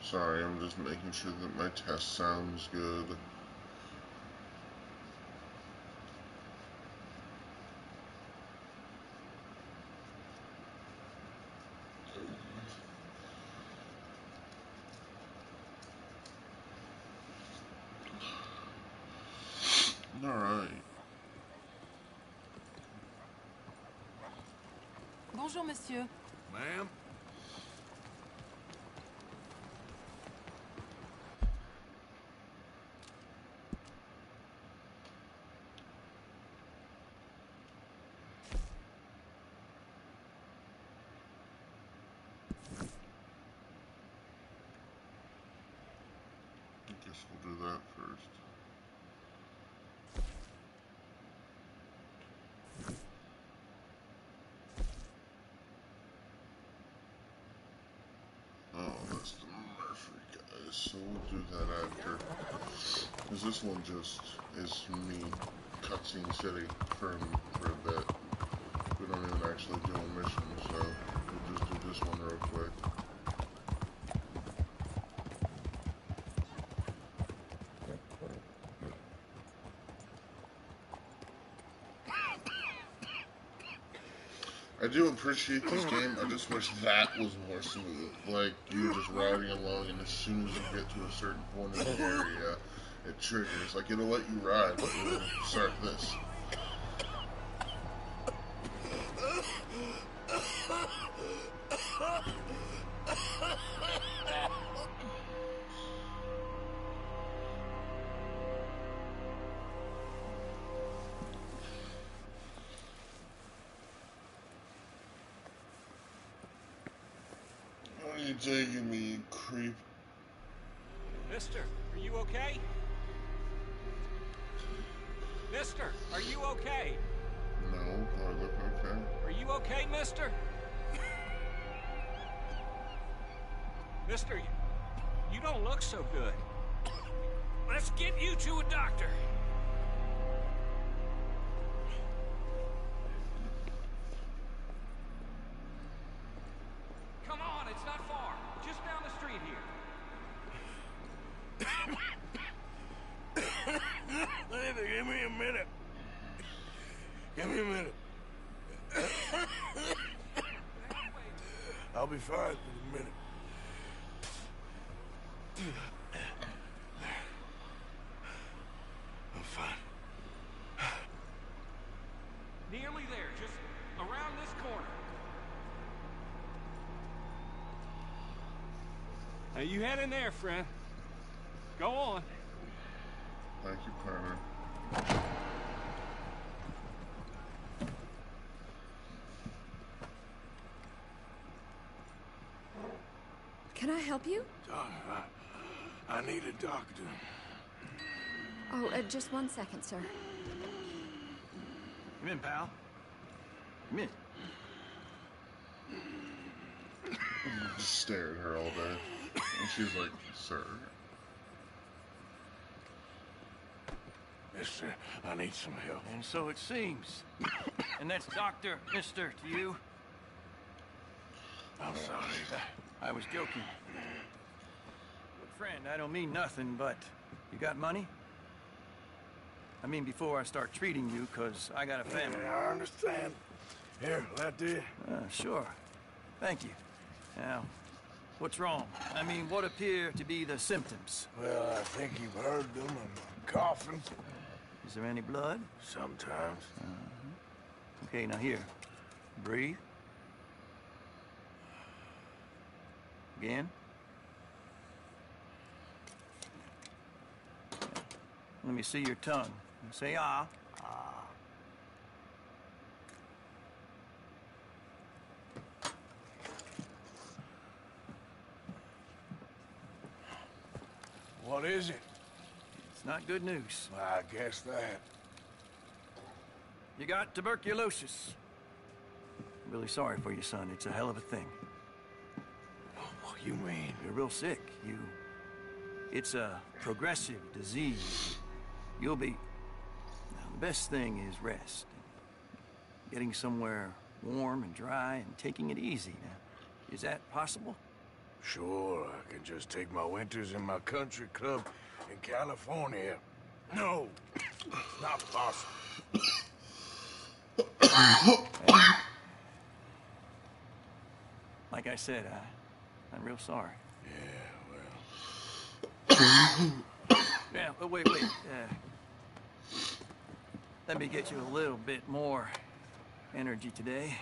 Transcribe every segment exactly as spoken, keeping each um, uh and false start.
Sorry, I'm just making sure that my test sounds good. Alright. Bonjour, monsieur. Ma'am? I guess we'll do that first. Oh, that's the Murphy guys, so we'll do that after. Because this one just is me cutscene city for, for a bit. We don't even actually do a mission, so we'll just do this one real quick. I do appreciate this game, I just wish that was more smooth. Like, you're just riding along and as soon as you get to a certain point in the area, it triggers. Like, it'll let you ride, but it'll start this. Where are you taking me, creep? Mister, are you okay? Mister, are you okay? No, do I look okay? Are you okay, mister? Mister, you, you don't look so good. Let's get you to a doctor. Come on, it's not far. Just down the street here. Give me a minute. Give me a minute. I'll be fine in a minute. I'm fine. Nearly there, just around this corner. Now you head in there, friend. Go on. Thank you, partner. Can I help you? Doctor, I, I need a doctor. Oh, uh, just one second, sir. Come in, pal. Come in. Just stare at her all day. And she's like, sir. Mister, I need some help. And so it seems. And that's Doctor Mister to you? I'm sorry. I was joking. But friend, I don't mean nothing, but you got money? I mean before I start treating you, because I got a family. Yeah, I understand. Here, that do you? Uh, sure. Thank you. Now, what's wrong? I mean, what appear to be the symptoms? Well, I think you've heard them. I'm coughing. Is there any blood? Sometimes. Uh-huh. Okay, now here. Breathe. Again. Let me see your tongue. Say ah. Ah. What is it? It's not good news. Well, I guess that. You got tuberculosis. Really sorry for you, son. It's a hell of a thing. What do you mean? You're real sick. You... It's a progressive disease. You'll be... Now, the best thing is rest. Getting somewhere warm and dry and taking it easy. Now, is that possible? Sure, I can just take my winters in my country club in California. No, it's not possible. Like I said, I, I'm real sorry. Yeah, well... Yeah, but wait, wait. Uh, let me get you a little bit more energy today.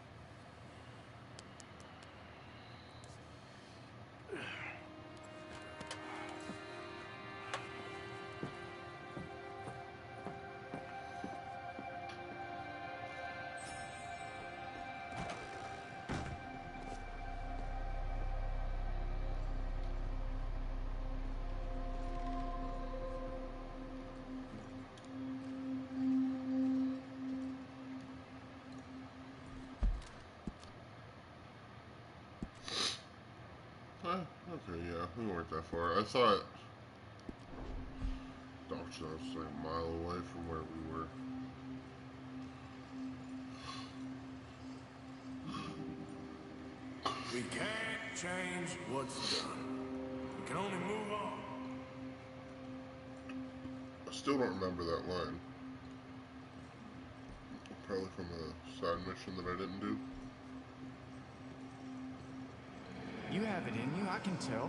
Okay, yeah, we weren't that far. I thought Doc's was like a mile away from where we were. We can't change what's done. We can only move on. I still don't remember that line. Probably from a side mission that I didn't do. You have it in you, I can tell.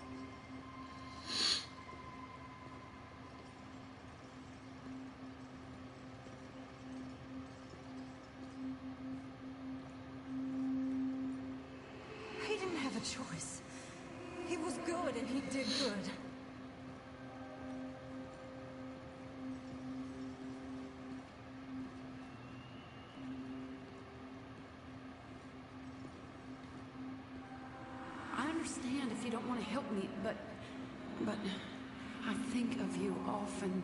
He didn't have a choice. He was good and he did good. I understand if you don't want to help me, but... but... I think of you often.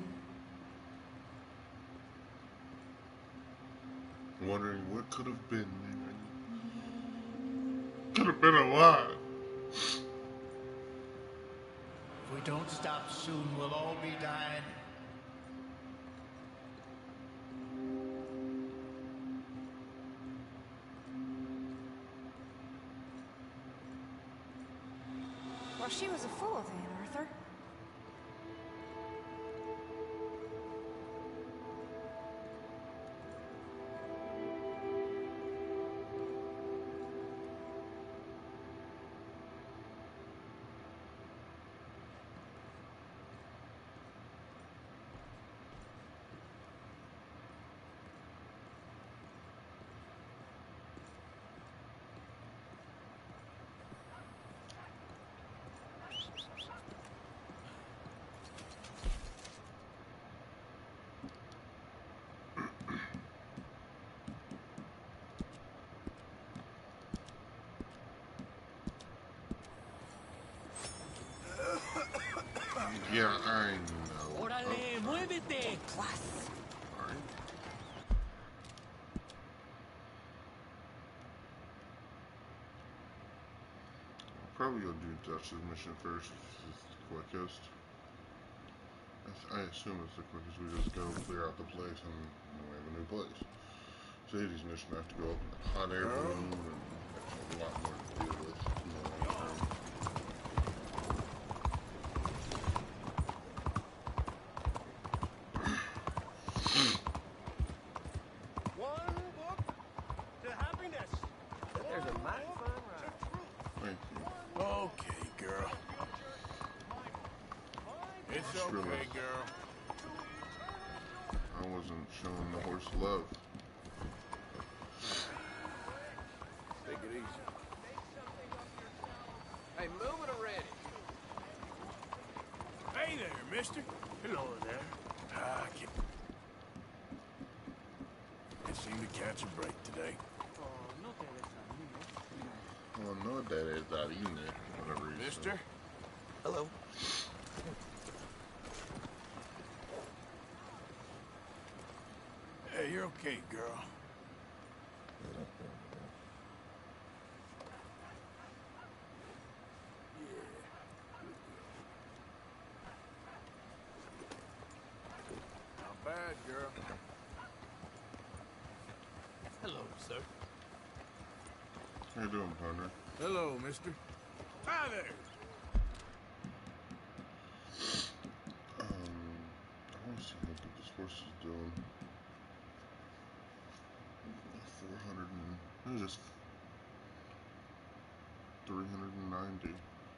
Wondering what could have been. Could have been a lot. If we don't stop soon, we'll all be dying. Well, she was a fool then, Arthur. Yeah, I know. Órale, Oh, muévete. Plus. sorry. Probably go do Dutch's mission first. It's the quickest. I, th I assume it's the quickest. We just go clear out the place and then we have a new place. Sadie's mission, I have to go up in a hot air balloon and there's a lot more to deal with in the long term. One book to happiness. There's a mighty fine ride. Thank you. Okay, girl. It's Just okay, realized girl. I wasn't showing the horse love. Take it easy. Hey, moving already. Hey there, mister. Hello there. Ah, I can't... Can't seem to catch a break today. Well, no, that is that evening, whatever you Mister? said. Hello. Hey, you're okay, girl. Not bad, girl. Hello, sir. How you doing, partner? Hello, mister. Hi there. Um, I want to see what this horse is doing. four hundred and... just... three hundred ninety.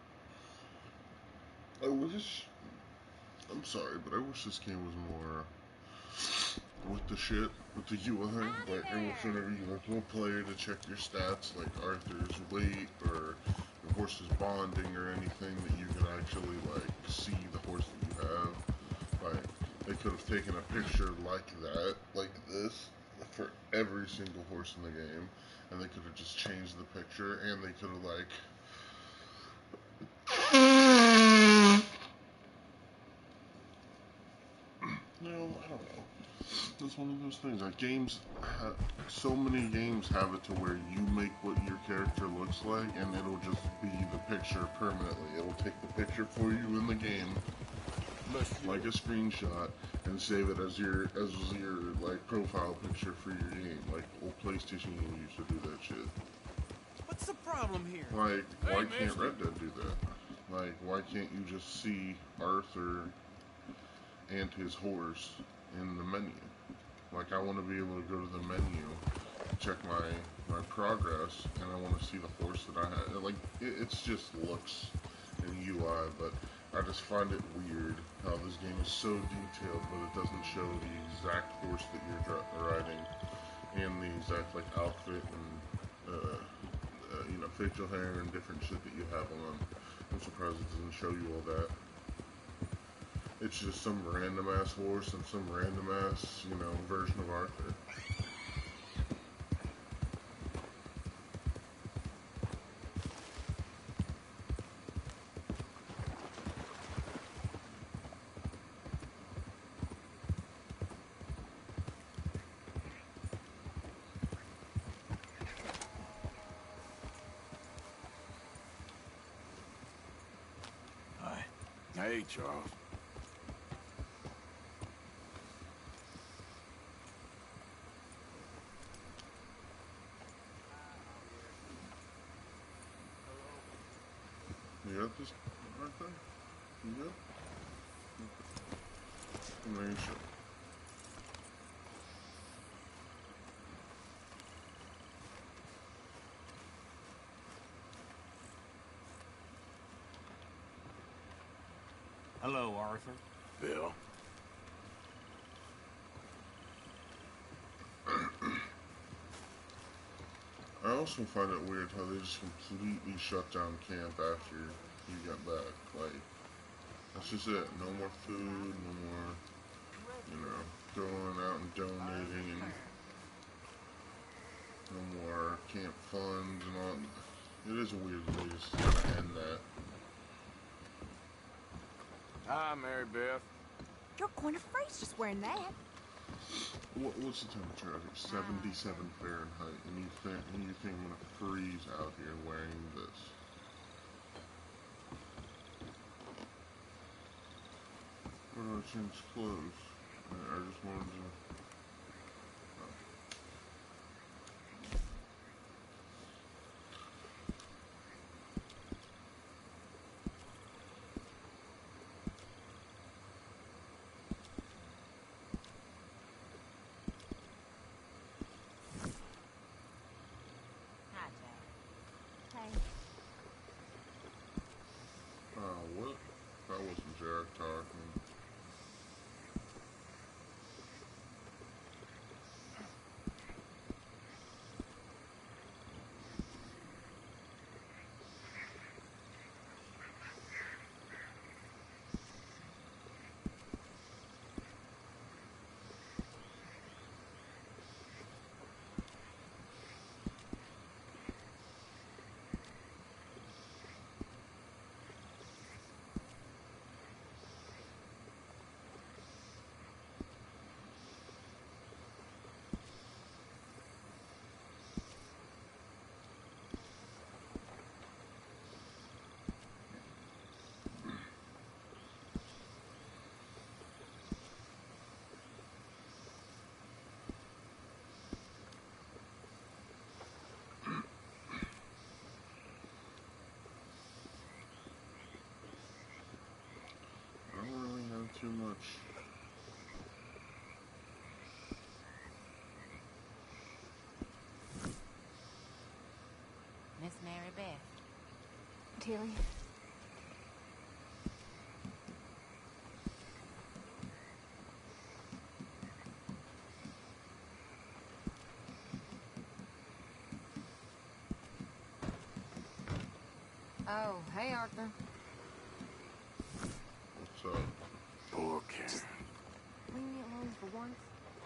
I wish... I'm sorry, but I wish this game was more... with the shit, with the U I, like, I wish whenever you like one player to check your stats, like Arthur's weight, or the horse's bonding, or anything, that you could actually, like, see the horse that you have. Like, they could have taken a picture like that, like this, for every single horse in the game, and they could have just changed the picture, and they could have, like... No, I don't know. It's one of those things. Like, games, ha so many games have it to where you make what your character looks like, and it'll just be the picture permanently. It'll take the picture for you in the game, like a screenshot, and save it as your as your like profile picture for your game. Like old PlayStation games used to do that shit. What's the problem here? Like, Hey, why can't mister. Red Dead do that? Like, why can't you just see Arthur and his horse in the menu? Like, I want to be able to go to the menu, check my my progress, and I want to see the horse that I had. Like, it, it's just looks and U I, but I just find it weird how this game is so detailed, but it doesn't show the exact horse that you're riding, and the exact, like, outfit and, uh, uh, you know, facial hair and different shit that you have on. I'm surprised it doesn't show you all that. It's just some random ass horse and some random ass, you know, version of Arthur. Hi. Hey, Charles. You got this, Arthur? You good? I'm making sure. Hello, Arthur. Bill. I also find it weird how they just completely shut down camp after you got back. Like, that's just it. No more food, no more, you know, going out and donating, and no more camp funds and all. It is weird that they just kind of end that. Hi, Mary Beth. You're going to freeze just wearing that. What, what's the temperature out here? seventy-seven Fahrenheit, and you think and you think I'm gonna freeze out here wearing this? Where do I change clothes? I, I just wanted to. Hi, Jack. Hey. Oh, uh, what? That wasn't Jack talking. much. Miss Mary Beth. Tilly. Oh, hey, Arthur. What's up? Poor Karen. Leave me alone for once.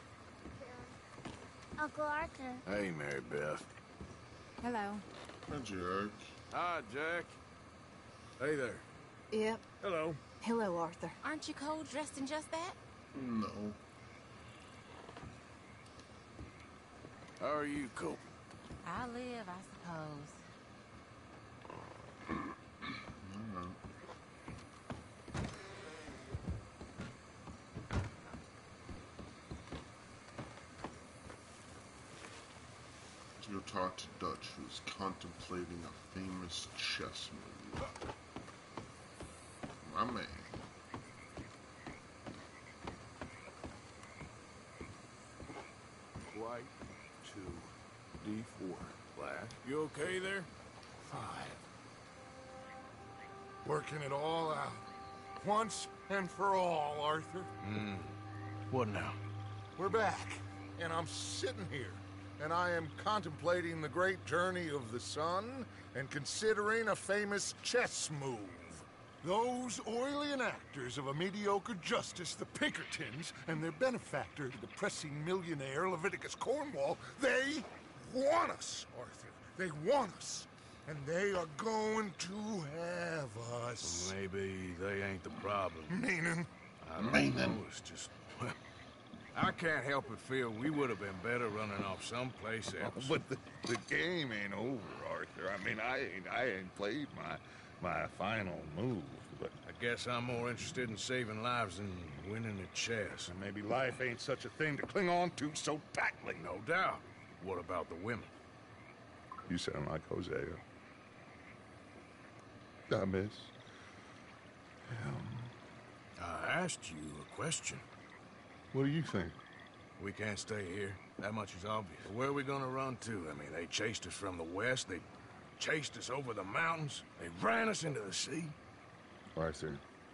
Uncle Arthur. Hey, Mary Beth. Hello. Hi, Jack. Hi, Jack. Hey there. Yep. Hello. Hello, Arthur. Aren't you cold dressed in just that? No. How are you coping? I live, I suppose. Alright. Let's go talk to Dutch, who's contemplating a famous chess move. My man. White to D four. Class. You okay there? Fine. Working it all out. Once and for all, Arthur. Hmm. What now? We're back, and I'm sitting here, and I am contemplating the great journey of the sun and considering a famous chess move. Those oily enactors of a mediocre justice, the Pinkertons, and their benefactor, the depressing millionaire Leviticus Cornwall, they want us, Arthur. They want us. And they are going to have us. Maybe they ain't the problem. Meaning? I don't Meaning? know. It's just, well, I can't help but feel we would have been better running off someplace else. But the, the game ain't over, Arthur. I mean, I ain't, I ain't played my my final move, but I guess I'm more interested in saving lives than winning at chess. maybe life ain't such a thing to cling on to so tightly. No doubt. What about the women? You sound like Hosea. I miss. Um, I asked you a question. what do you think? We can't stay here. That much is obvious. Where are we gonna run to? I mean, they chased us from the west. They chased us over the mountains. They ran us into the sea. Arthur,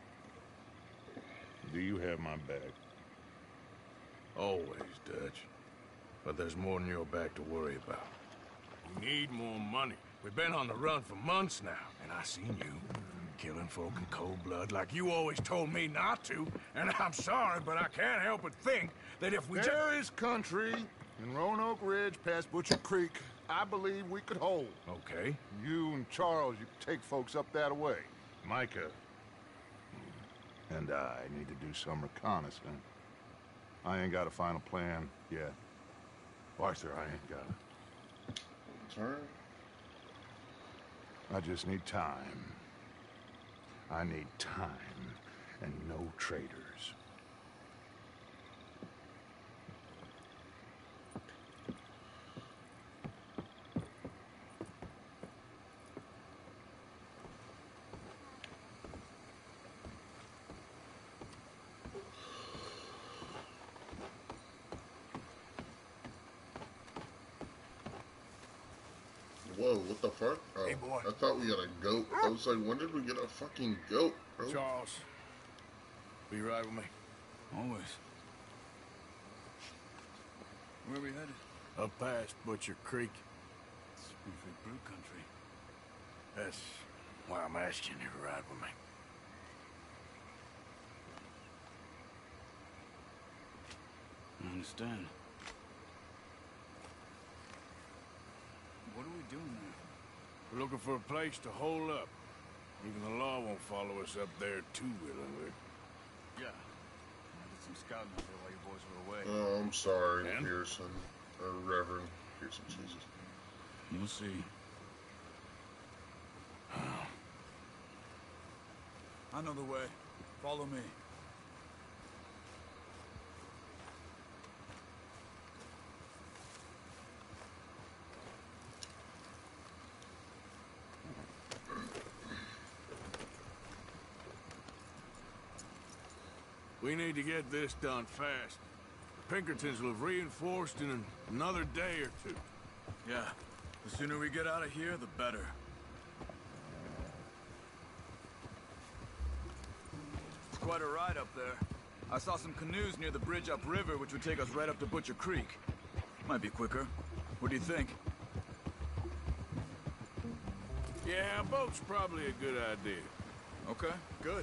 do you have my back? Always, Dutch. But there's more than your back to worry about. We need more money. We've been on the run for months now, and I seen you killing folk in cold blood like you always told me not to. And I'm sorry, but I can't help but think that if we There is country in Roanoke Ridge past Butcher Creek I believe we could hold. Okay. You and Charles, you could take folks up that way. Micah and I need to do some reconnaissance. I ain't got a final plan yet. Arthur, I ain't got it. Turn. I just need time. I need time and no traitors. Whoa, what the fuck? Oh, Hey, boy. I thought we had a goat. I was like, when did we get a fucking goat, bro? Charles, be right with me. Always. Where are we headed? Up past Butcher Creek. Springfield Brew Country. That's why I'm asking you to ride with me. I understand. What are we doing there? We're looking for a place to hole up. Even the law won't follow us up there too willingly. Yeah. I did some scouting up there while you boys were away. Oh, I'm sorry, And? Pearson. Or Reverend Pearson, Jesus. You'll see. I know the way. Follow me. We need to get this done fast. The Pinkertons will have reinforced in another day or two. Yeah. The sooner we get out of here, the better. It's quite a ride up there. I saw some canoes near the bridge upriver, which would take us right up to Butcher Creek. Might be quicker. What do you think? Yeah, a boat's probably a good idea. Okay, good.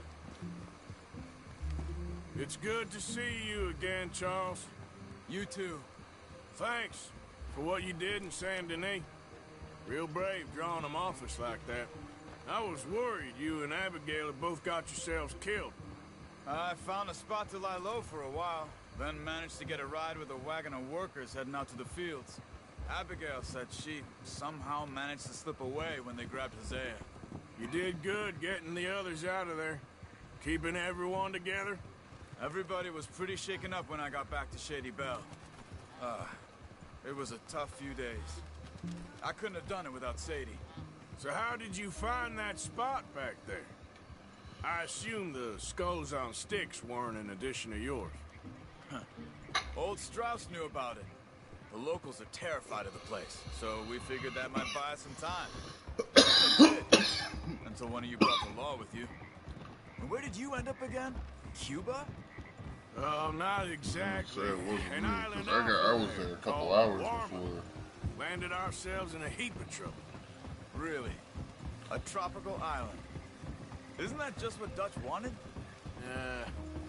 It's good to see you again, Charles. You too. Thanks for what you did in Saint Denis. Real brave drawing them off us like that. I was worried you and Abigail had both got yourselves killed. I found a spot to lie low for a while, then managed to get a ride with a wagon of workers heading out to the fields. Abigail said she somehow managed to slip away when they grabbed Hosea. You did good getting the others out of there. Keeping everyone together. Everybody was pretty shaken up when I got back to Shady Belle. Uh, it was a tough few days. I couldn't have done it without Sadie. So how did you find that spot back there? I assume the skulls on sticks weren't an addition of yours. Huh. Old Strauss knew about it. The locals are terrified of the place, so we figured that might buy us some time. It did. Until one of you brought the law with you. And where did you end up again? Cuba? Oh, not exactly. Say it wasn't An me, island 'cause I got I was there a couple hours Warma. before. Landed ourselves in a heap of trouble. Really? A tropical island? Isn't that just what Dutch wanted? Uh,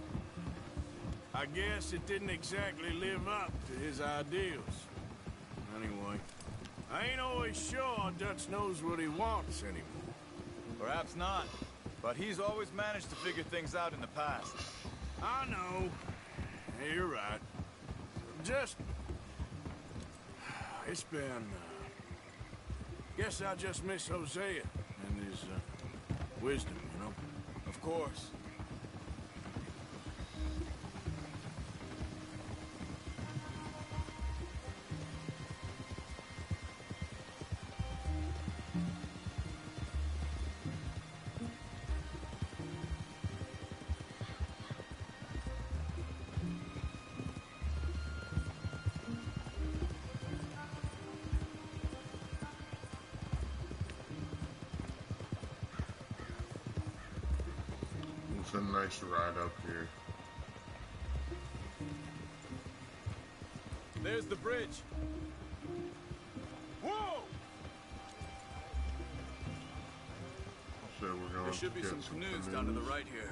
I guess it didn't exactly live up to his ideals. Anyway, I ain't always sure Dutch knows what he wants anymore. Perhaps not. But he's always managed to figure things out in the past. I know. You're right. Just... It's been... Uh, guess I just miss Hosea and his uh, wisdom, you know? Of course. It's a nice ride up here. There's the bridge. Whoa! So we're going There should to be get some some canoes canoes down to the right here.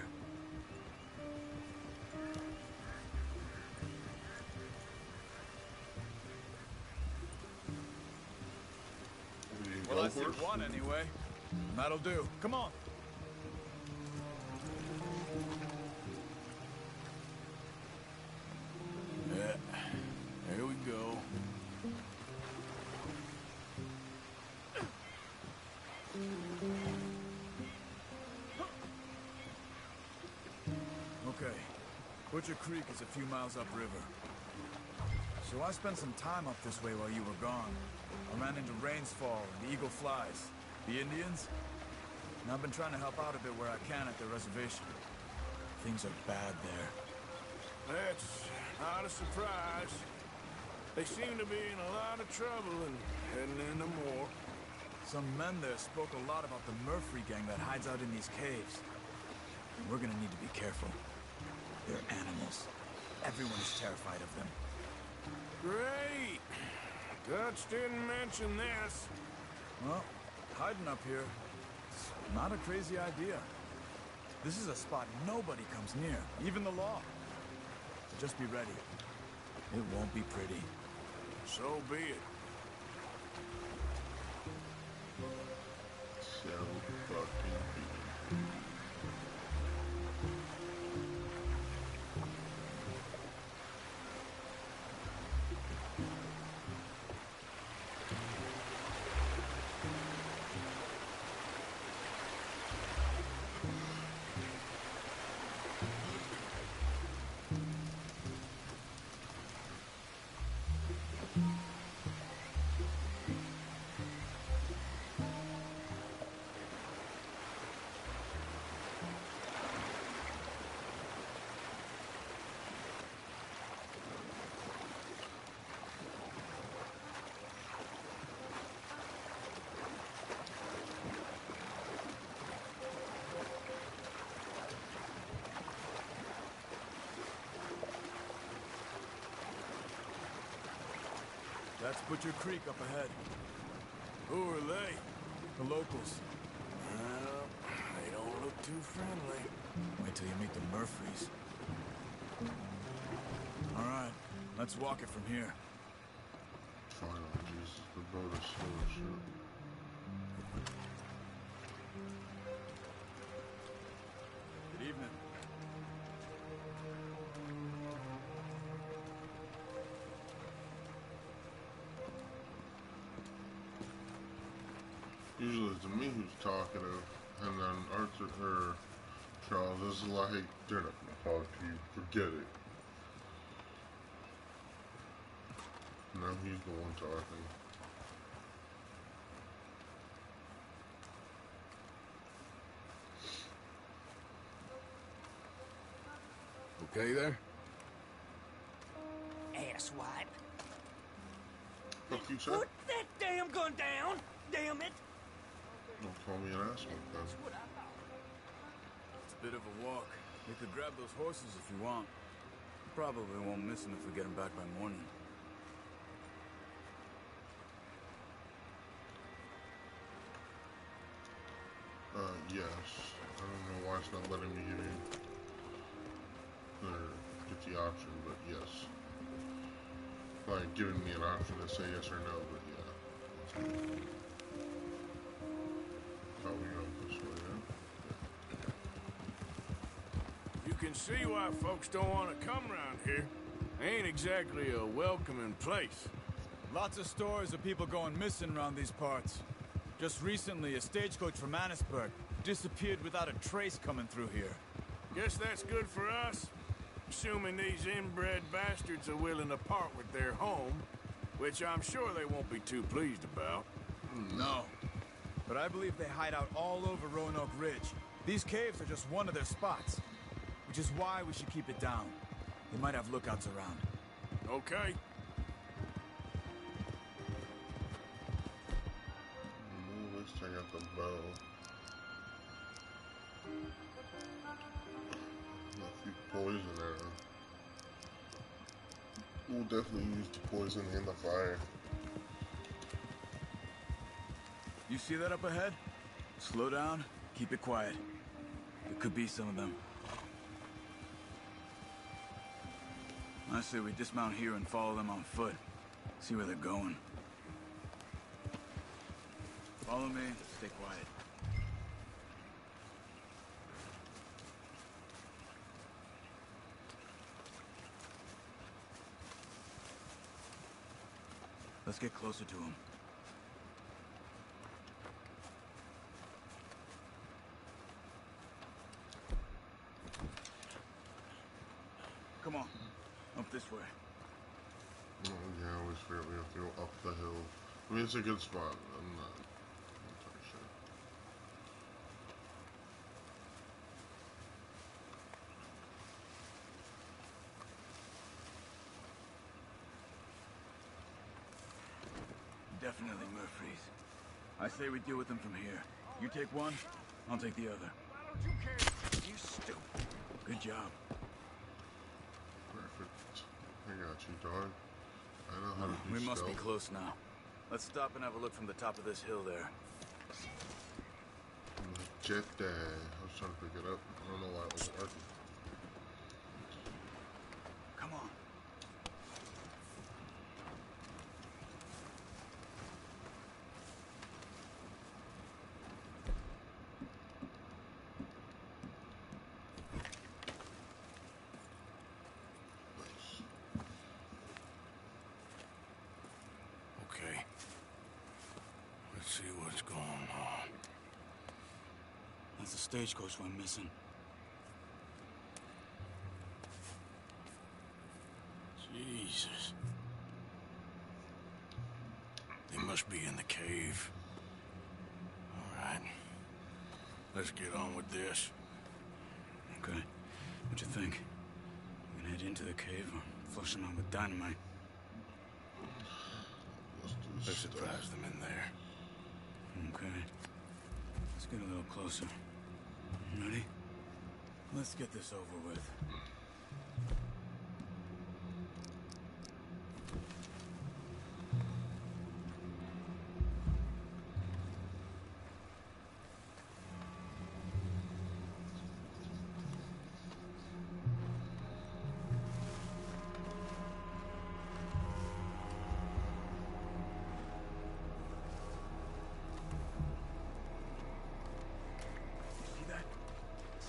We can Well, go I see first? one anyway. That'll do. Come on. Yeah. Here we go. Okay. Butcher Creek is a few miles upriver. So I spent some time up this way while you were gone. I ran into Rainsfall and the Eagle Flies. The Indians? And I've been trying to help out a bit where I can at the reservation. Things are bad there. That's not a surprise. They seem to be in a lot of trouble and heading into more. Some men there spoke a lot about the Murphy gang that hides out in these caves. And we're gonna need to be careful. They're animals. Everyone is terrified of them. Great. Dutch didn't mention this. Well, hiding up here, it's not a crazy idea. This is a spot nobody comes near, even the law. So just be ready. It won't be pretty. So be it. So fucking be. That's Butcher Creek up ahead. Who are they? The locals. Well, they don't look too friendly. Wait till you meet the Murphys. All right, let's walk it from here. Finally, Jesus, the boat is slow as shit. Good evening. Usually it's me who's talkative, and then Arthur or Charles is like, they're not gonna talk to you, forget it. Now he's the one talking. Okay there? Asswipe. Fuck you, sir. Put that damn gun down! Damn it! Don't call me an asshole, then. It's a bit of a walk. You could grab those horses if you want. Probably won't miss them if we get them back by morning. Uh, yes. I don't know why it's not letting me give you, or get the option, but yes. Like, giving me an option to say yes or no, but yeah. Thought we go this way, yeah? You can see why folks don't want to come around here. Ain't exactly a welcoming place. Lots of stories of people going missing around these parts. Just recently, a stagecoach from Annisburg disappeared without a trace coming through here. Guess that's good for us. Assuming these inbred bastards are willing to part with their home, which I'm sure they won't be too pleased about. No. But I believe they hide out all over Roanoke Ridge. These caves are just one of their spots. Which is why we should keep it down. They might have lookouts around. Okay. Ooh, let's check out the bow. A few poison arrows. We'll definitely use the poison in the fire. You see that up ahead? Slow down, keep it quiet. It could be some of them. I say we dismount here and follow them on foot. See where they're going. Follow me, stay quiet. Let's get closer to them. Come on, up this way. Oh, yeah, I always figure we have to go up the hill. I mean, it's a good spot. I'm not entirely sure. Definitely Murphys. I say we deal with them from here. You take one, I'll take the other. Why don't you carry? You stupid. Good job. Perfect. I got you, dog. I know how to do We must be stealth. close now. Let's stop and have a look from the top of this hill there. Jet day. I was trying to pick it up. I don't know why it was arcing. Come on. Nice. Okay. Let's see what's going on. That's the stagecoach we're missing. Jesus. They must be in the cave. All right. Let's get on with this. Okay. What you think? We can head into the cave or flush them out with dynamite? Let's do Let's stealth. surprise them in there. Okay. Let's get a little closer. Ready? Let's get this over with.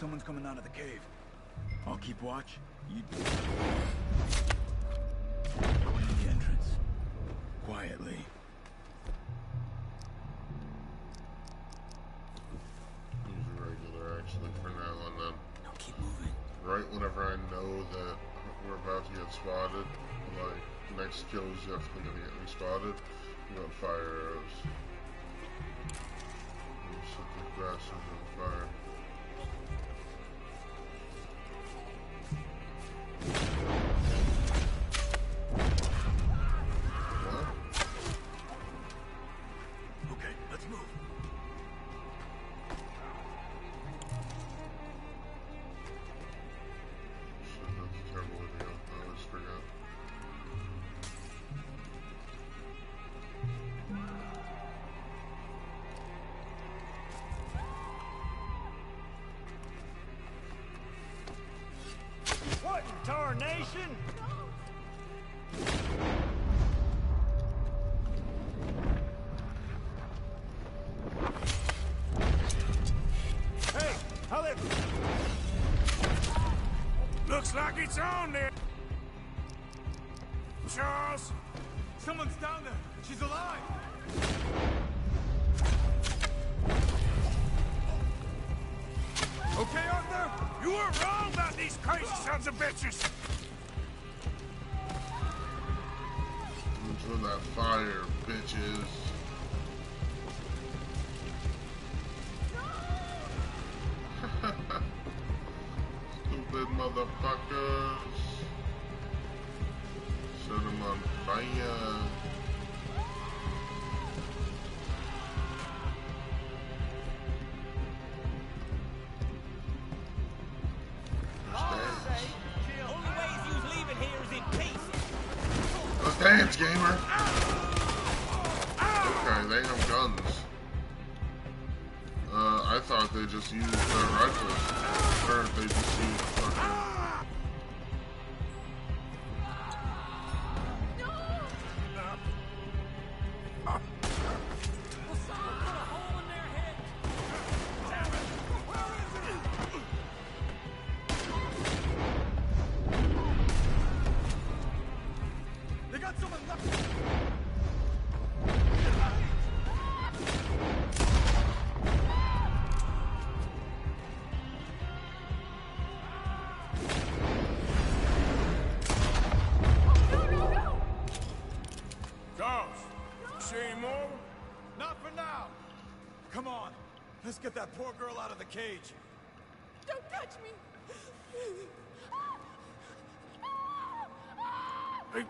someone's coming out of the cave. I'll keep watch. You go into the entrance. Quietly. Use a regular actually for now and then. No, keep moving. Right whenever I know that we're about to get spotted, like next kill is definitely gonna get me spotted, I'm gonna fire arrows. And set the bastards on fire. What? Okay, let's move. Shit, that's a terrible idea. I always forget. What in tarnation? Hey, how they... Looks like it's on there. Charles? Someone's down there. She's alive. Okay, Arthur? You were wrong about these crazy sons of bitches. Into that fire, bitches. Stupid motherfuckers. Set them on fire. Only ways you's leaving here is in pieces. Let's dance, gamer. Okay, they have guns. Uh, I thought they just used their rifles. Or they just used fucking... They got someone left. Charles, see any more? Not for now. Come on. Let's get that poor girl out of the cage. Don't touch me. Hey.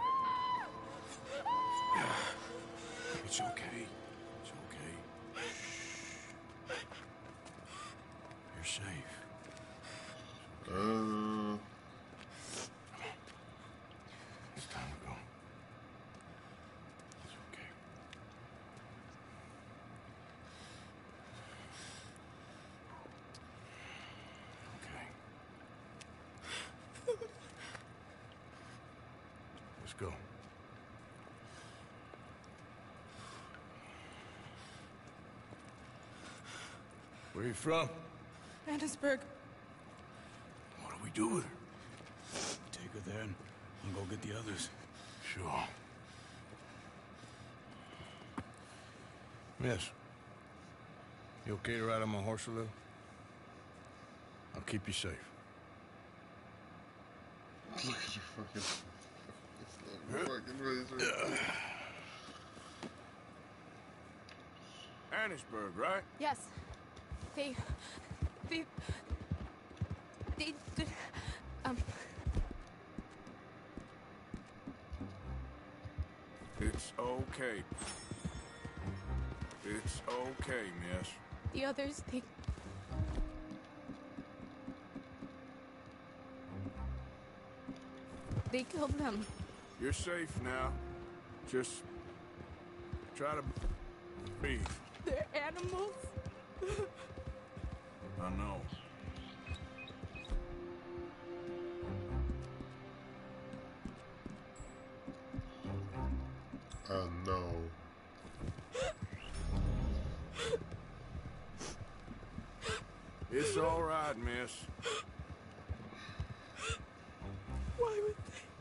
It's okay. It's okay. You're safe. Uh... It's time to go. It's okay. Okay. Let's go. Where you from? Annesburg. What do we do with her? Take her there and I'll go get the others. Sure. Miss, you okay to ride on my horse a little? I'll keep you safe. Look at your fucking... fucking razor. Annesburg, right? Yes. They... They... They... they um... It's okay. It's okay, miss. The others, they... They killed them. You're safe now. Just try to breathe. They're animals. I know. Uh, no. It's all right, miss. Why would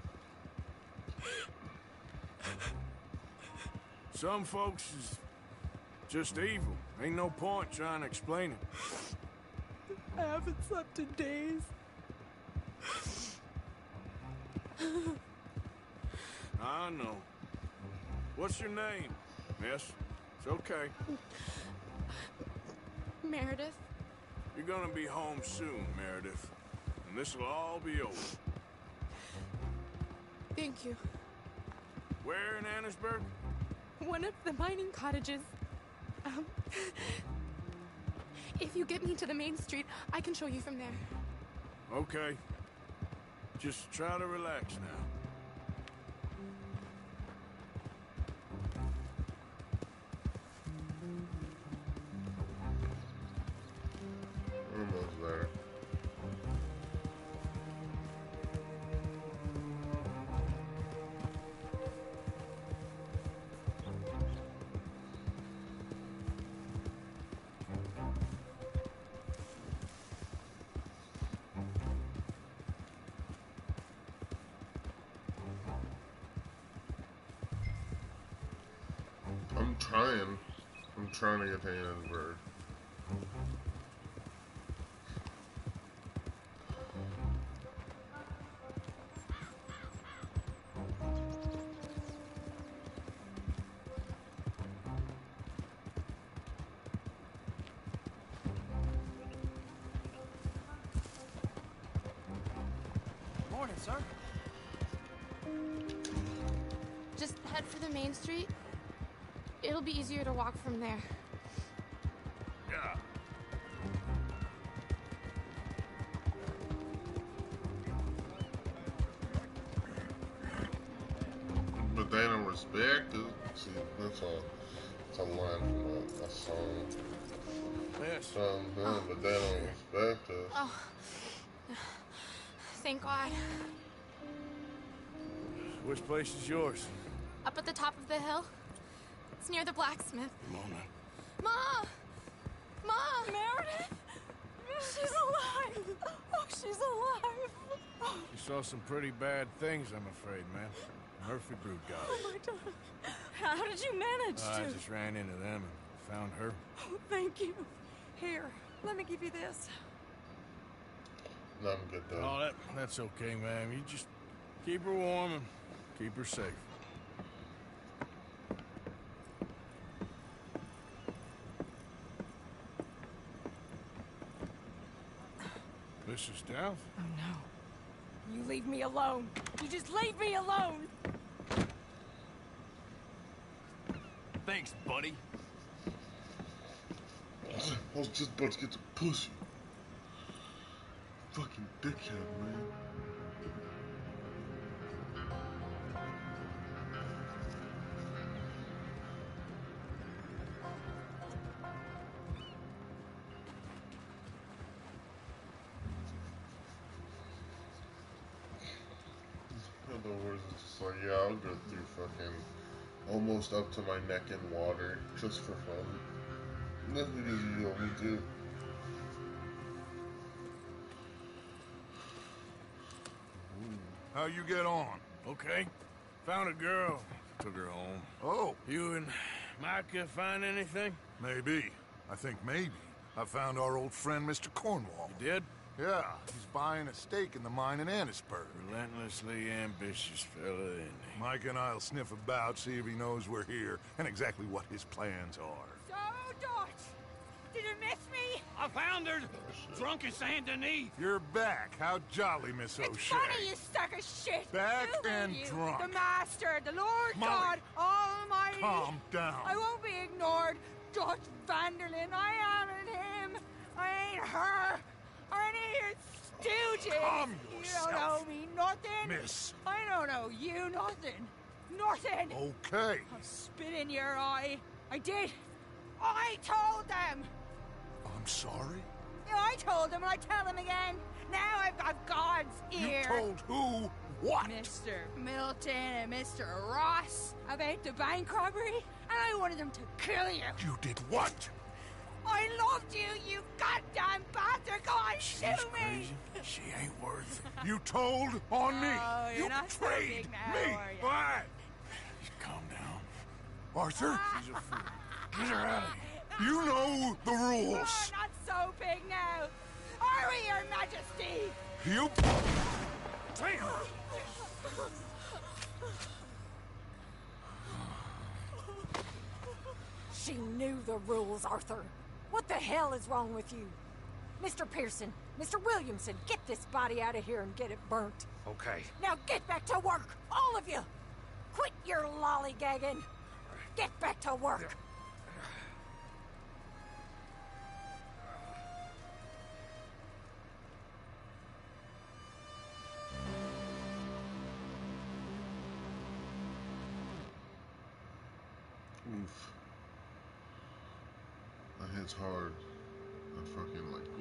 they? Some folks is just evil. Ain't no point trying to explain it. I haven't slept in days. I know. What's your name, miss? It's okay. Meredith? You're gonna be home soon, Meredith. And this'll all be over. Thank you. Where in Annesburg? One of the mining cottages. Um, if you get me to the main street, I can show you from there. Okay. Just try to relax now. Almost there. I'm trying. I'm trying to get to Annesburg. Morning, sir. Just head for the main street. It'll be easier to walk from there. Yeah. But they don't respect it. See, that's a, that's a line from a, a song. Yes. Um, yeah, but they don't respect us. Oh. Thank God. Which place is yours? Up at the top of the hill. It's near the blacksmith. Come on now. Mom! Mom! Meredith! She's alive! Oh, she's alive! You saw some pretty bad things, I'm afraid, man. Murphy Brood got Oh, us. my darling. How did you manage I to? just ran into them and found her. Oh, thank you. Here, let me give you this. No, I'm good though. Oh, that, that's okay, ma'am. You just keep her warm and keep her safe. Missus Dowd? Oh, no. You leave me alone. You just leave me alone. Thanks, buddy. I was just about to get the pussy. Fucking dickhead, man. In other words, it's just like, yeah, I'll go through fucking almost up to my neck in water just for fun. Not because you want me to. How you get on? Okay. Found a girl. Took her home. Oh. You and Micah find anything? Maybe. I think maybe. I found our old friend, Mister Cornwall. You did? Yeah, he's buying a stake in the mine in Annesburg. Relentlessly ambitious fella, isn't he? Mike and I'll sniff about, see if he knows we're here, and exactly what his plans are. So, Dutch, did you miss me? I found her, drunk in Saint Denis. You're back. How jolly, Miss O'Shea. It's funny, you sack of shit. Back Who are and you? drunk. The Master, the Lord Molly, God Almighty. calm down. I won't be ignored. Dutch Vanderlyn, I ain't him. I ain't her. Or any of your stooges. Calm You yourself. don't know me nothing. Miss. I don't know you nothing. Nothing. Okay. I'll spit in your eye. I did. I told them. I'm sorry? Yeah, I told them, and I tell them again. Now I've got God's ear. You told who what? Mister Milton and Mister Ross about the bank robbery, and I wanted them to kill you. You did what? I loved you, you goddamn bastard! Go on, She's shoot me! crazy. She ain't worth it. You told on me. Oh, you're you not so betrayed big now, me. are you? Why? Calm down. Arthur, She's a fool. Get her out of here. you know the You're rules. not so big now. Are we, Your Majesty? You... Damn! She knew the rules, Arthur. What the hell is wrong with you? Mister Pearson, Mister Williamson, get this body out of here and get it burnt. Okay. Now get back to work, all of you! Quit your lollygagging! Get back to work! Oof. That hits hard. That fucking like.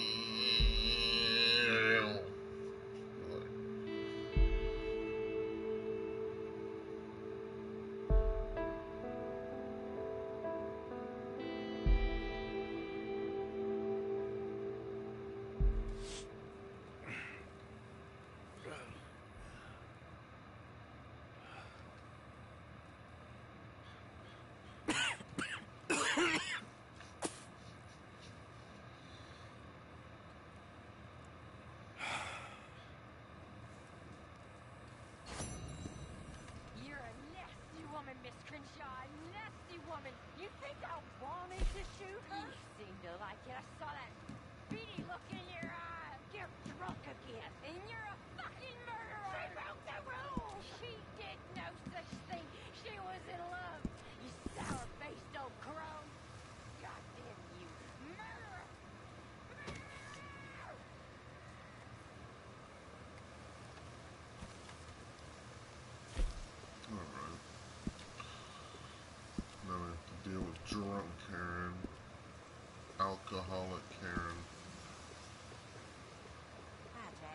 You're a nasty woman, Miss Crenshaw. Nasty woman. You think I wanted to shoot her? You seem to like it. I saw that beady look in your eye. You're drunk again. And you're a fucking murderer. She broke the rules. She did no such thing. She was in love. You sour-faced old crow. Goddamn you. Murderer. Alright. Now we have to deal with drunk Karen. Alcoholic Karen. Hi, Jack.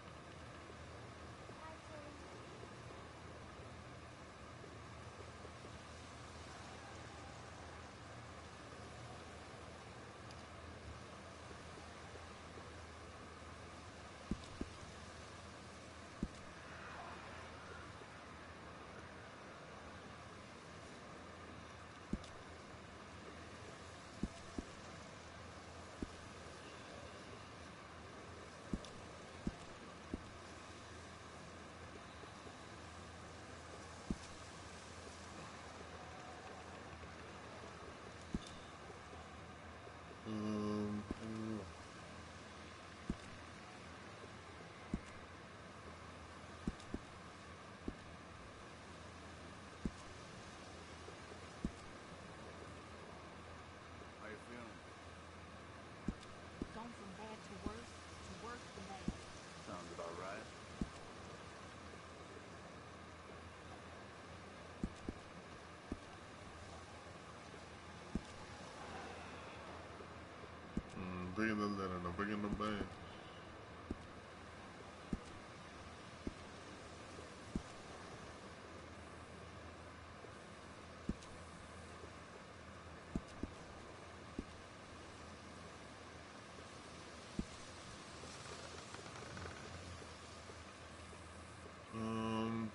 Um. uh, How you feeling? Gone from bad to worse, to worse than bad. Sounds about right. Mm, bigger than that, and bigger than bad. Um.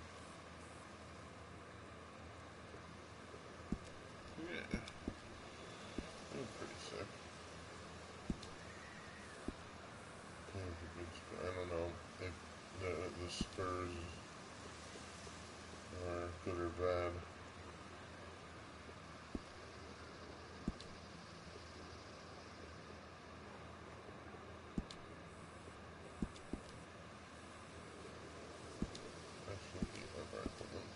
Yeah. I'm pretty sick. Yeah, it's a good sp- I don't know if the, the Spurs are good or bad. Actually, alright, hold on.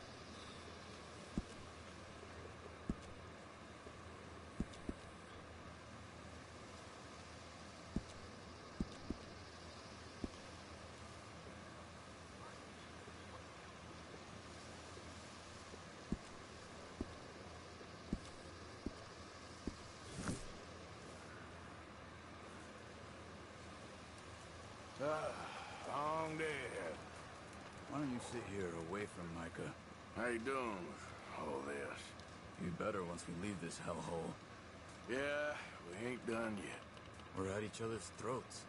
Ah, long day. Why don't you sit here away from Micah? How you doing with all this? You'd better once we leave this hellhole. Yeah, we ain't done yet. We're at each other's throats.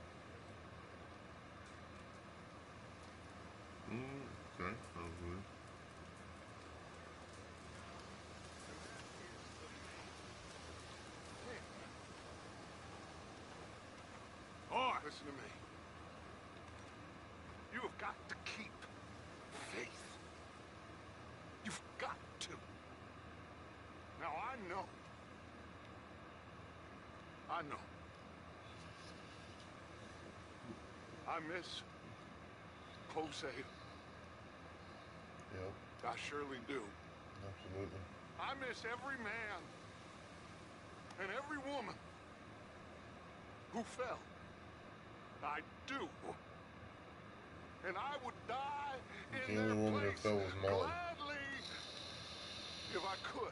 Mm, okay, probably. Boy, listen to me. You have got to keep faith. You've got to. Now, I know. I know. I miss Jose. Yep. I surely do. Absolutely. I miss every man and every woman who fell. I do. And I would die in The only their woman that place fell was Molly. gladly if I could.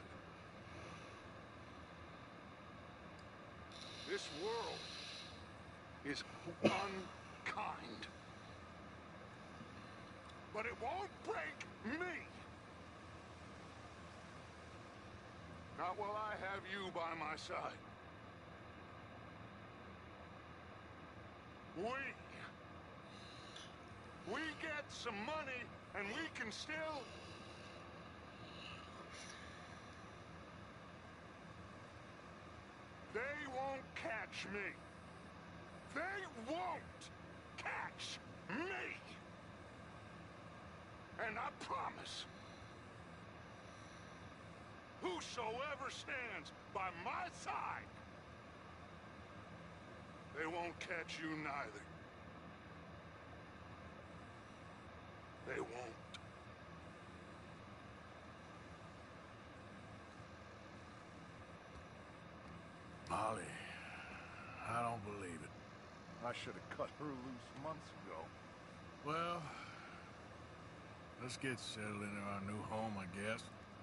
This world is unkind. But it won't break me. Not while I have you by my side. We, we get some money and we can still they won't catch me. They won't catch me. And I promise, whosoever stands by my side, they won't catch you neither. They won't. Molly, I don't believe it. I should have cut her loose months ago. Well, let's get settled into our new home, I guess.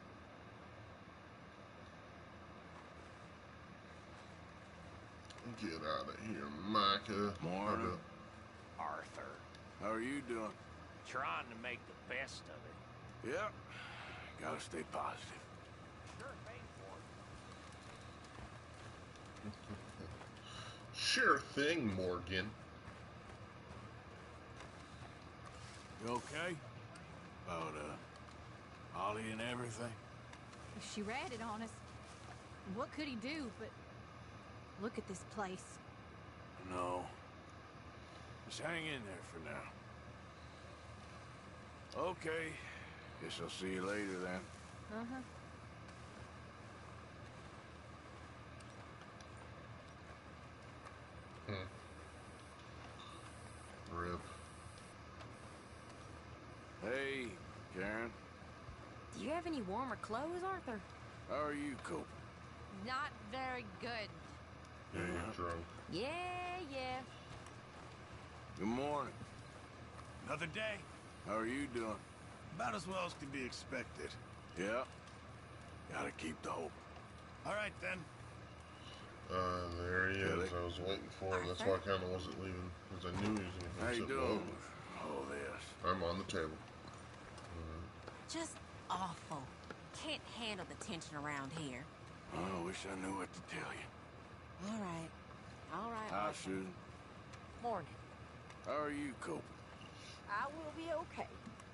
Get out of here, Micah. Morning. Arthur. How are you doing? Trying to make the best of it. Yep. Gotta stay positive. Sure made for it. Sure thing, Morgan. You okay? About, uh, Ollie and everything? She ratted on us. What could he do but look at this place? No. Just hang in there for now. Okay. Guess I'll see you later then. Uh-huh. Hmm. Rip. Hey, Karen. Do you have any warmer clothes, Arthur? How are you coping? Not very good. Yeah, you're drunk. Yeah, yeah. Good morning. Another day. How are you doing? About as well as could be expected. Yeah. Gotta keep the hope. All right, then. Uh, there he Really? is. I was waiting for him. That's why I kind of wasn't leaving, because I knew he was going to How fix you it. doing? Whoa. Oh, this. I'm on the table. Just awful. Can't handle the tension around here. Oh, I wish I knew what to tell you. All right. All right, Hi, Arthur. Susan. Morning. How are you coping? I will be okay.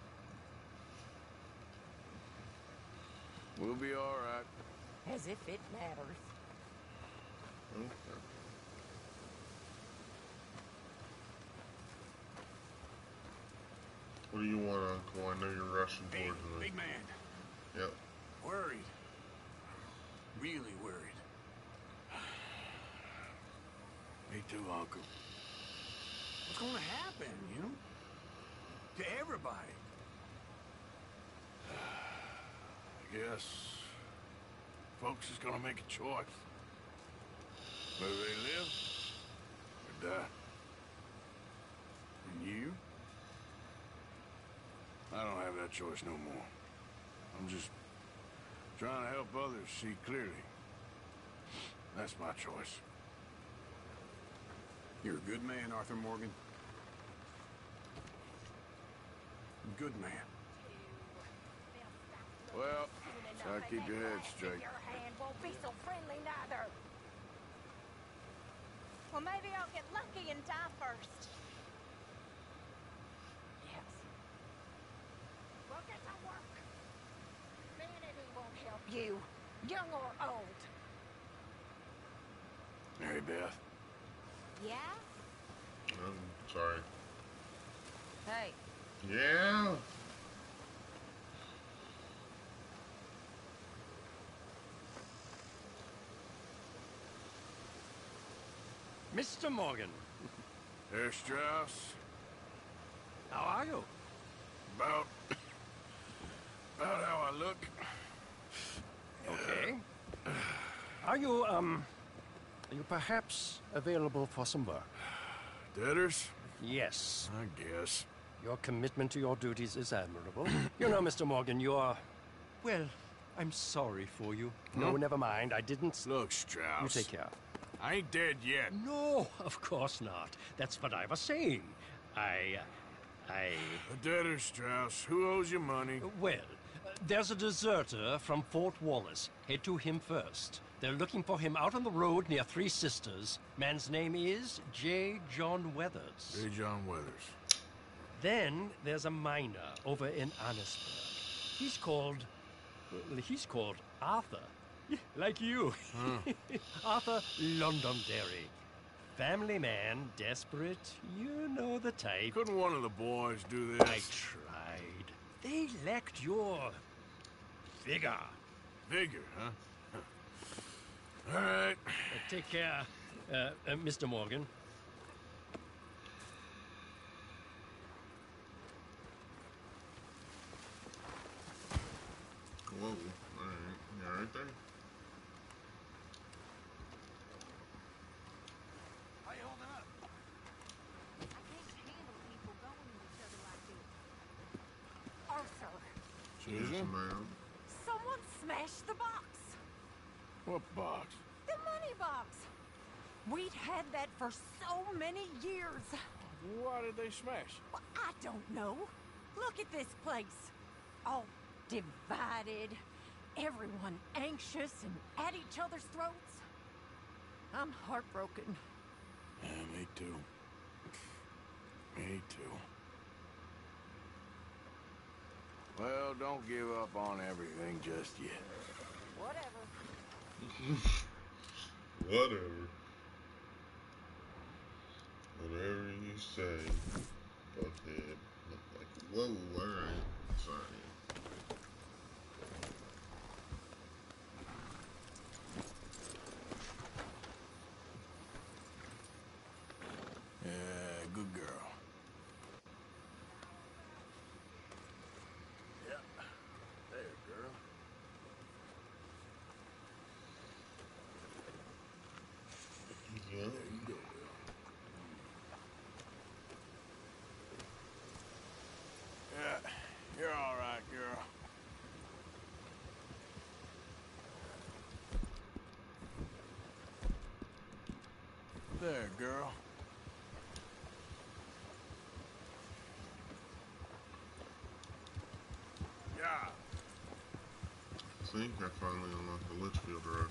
We'll be all right. As if it matters. Okay. What do you want, Uncle? I know you're rushing Big, towards me. big man. Yep. Worried. Really worried. Me too, Uncle. What's gonna happen, you know? To everybody. I guess folks is gonna make a choice. Whether they live or die. And you? I don't have that choice no more. I'm just trying to help others see clearly. That's my choice. You're a good man, Arthur Morgan. Good man. Well, try to keep your head straight. Your hand won't be so friendly neither. Well, maybe I'll get lucky and die first. Yes. Well, get to work. Vanity won't help you, young or old. Mary Beth. Yeah? I'm sorry. Hey. Yeah. Mister Morgan. Herr Strauss. How are you? About... about how I look. Okay. Are you, um... Are you perhaps available for some work? Debtors? Yes. I guess. Your commitment to your duties is admirable. You know, Mister Morgan, you're... Well, I'm sorry for you. No, Hmm? never mind. I didn't... Look, Strauss. You take care. I ain't dead yet. No, of course not. That's what I was saying. I... I... A debtor, Strauss. Who owes you money? Well, uh, there's a deserter from Fort Wallace. Head to him first. They're looking for him out on the road near Three Sisters. Man's name is J. John Weathers. J. John Weathers. Then there's a miner over in Annisburg. He's called... Well, he's called Arthur. Like you. Huh. Arthur Londonderry. Family man, desperate. You know the type. Couldn't one of the boys do this? I tried. They lacked your... vigor. Vigor, huh? All right. Uh, take care, uh, uh, Mister Morgan. Whoa. Alright. You alright there? How you holding up? I can't handle people going at each other like this. Arthur, Yes, ma'am. someone smashed the box. What box? The money box. We'd had that for so many years. Why did they smash? Well, I don't know. Look at this place. All divided. Everyone anxious and at each other's throats. I'm heartbroken. Yeah, me too. Me too. Well, don't give up on everything just yet. Whatever. Whatever. Whatever you say. Fuckhead. Look like, whoa, alright. Sorry. Yeah, good girl. Yeah. There, girl. Yeah. There you go, Will. Yeah, you're all right, girl. There, girl. Yeah. I think I finally unlocked the Litchfield rifle.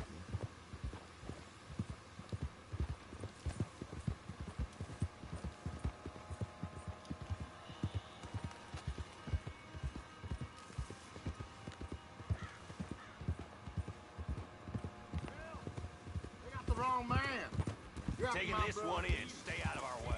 They got the wrong man. You're after Taking my this brother. one in. Stay out of our way.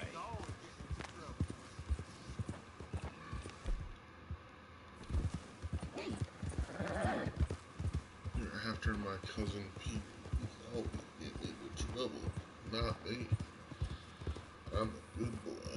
You're after my cousin Pete. He's always getting into trouble. Not me. I'm a good boy.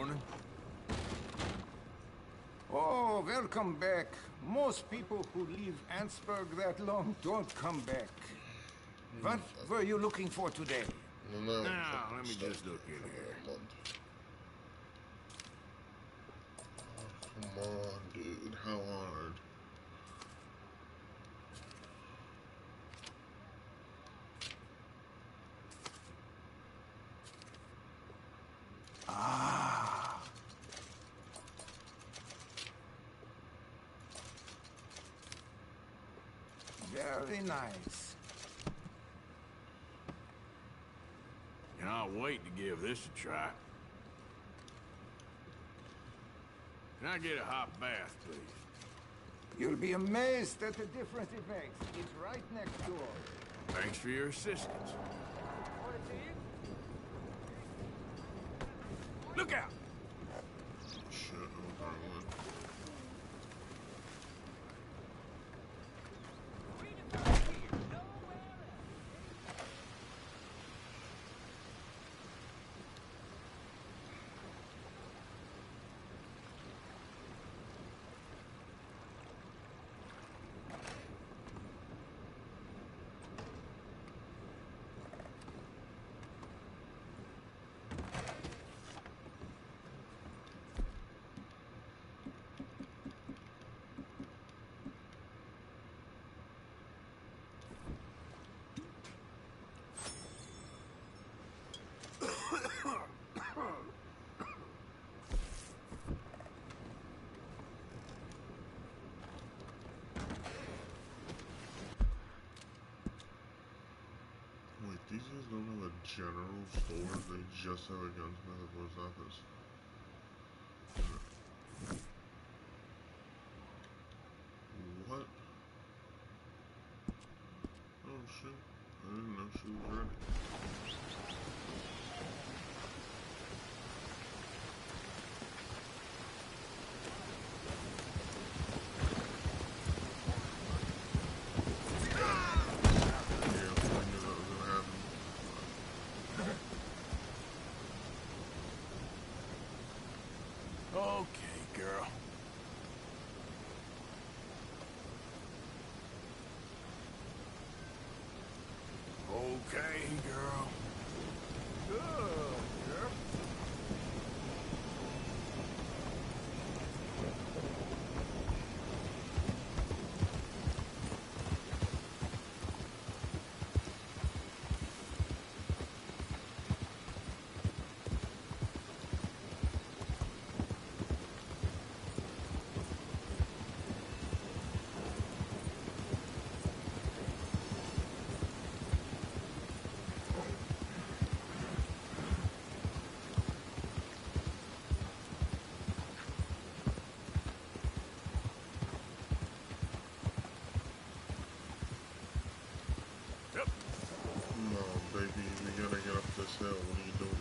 morning. Oh, welcome back. Most people who leave Antsburg that long don't come back. What were you looking for today? No, now, let me just look in here. Come on, dude. How hard? Ah. Very nice. And I'll wait to give this a try. Can I get a hot bath, please? You'll be amazed at the difference it makes. It's right next door. Thanks for your assistance. Look out! Shit, I'm going. Wait, these guys don't have a general store, they just have a gunsmith at the post office. What? Oh shit, I didn't know she was ready. Okay, girl. Okay, girl. Good, girl. No, baby, we gotta get up this hill. What are you doing?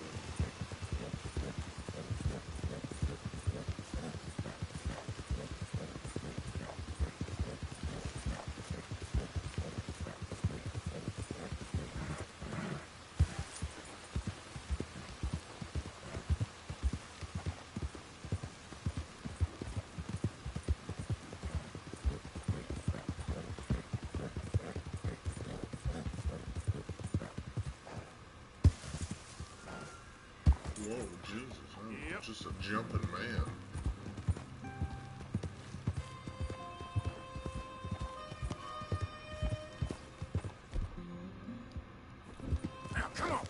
Whoa, Jesus, I'm Yep. just a jumping man. Now, come on.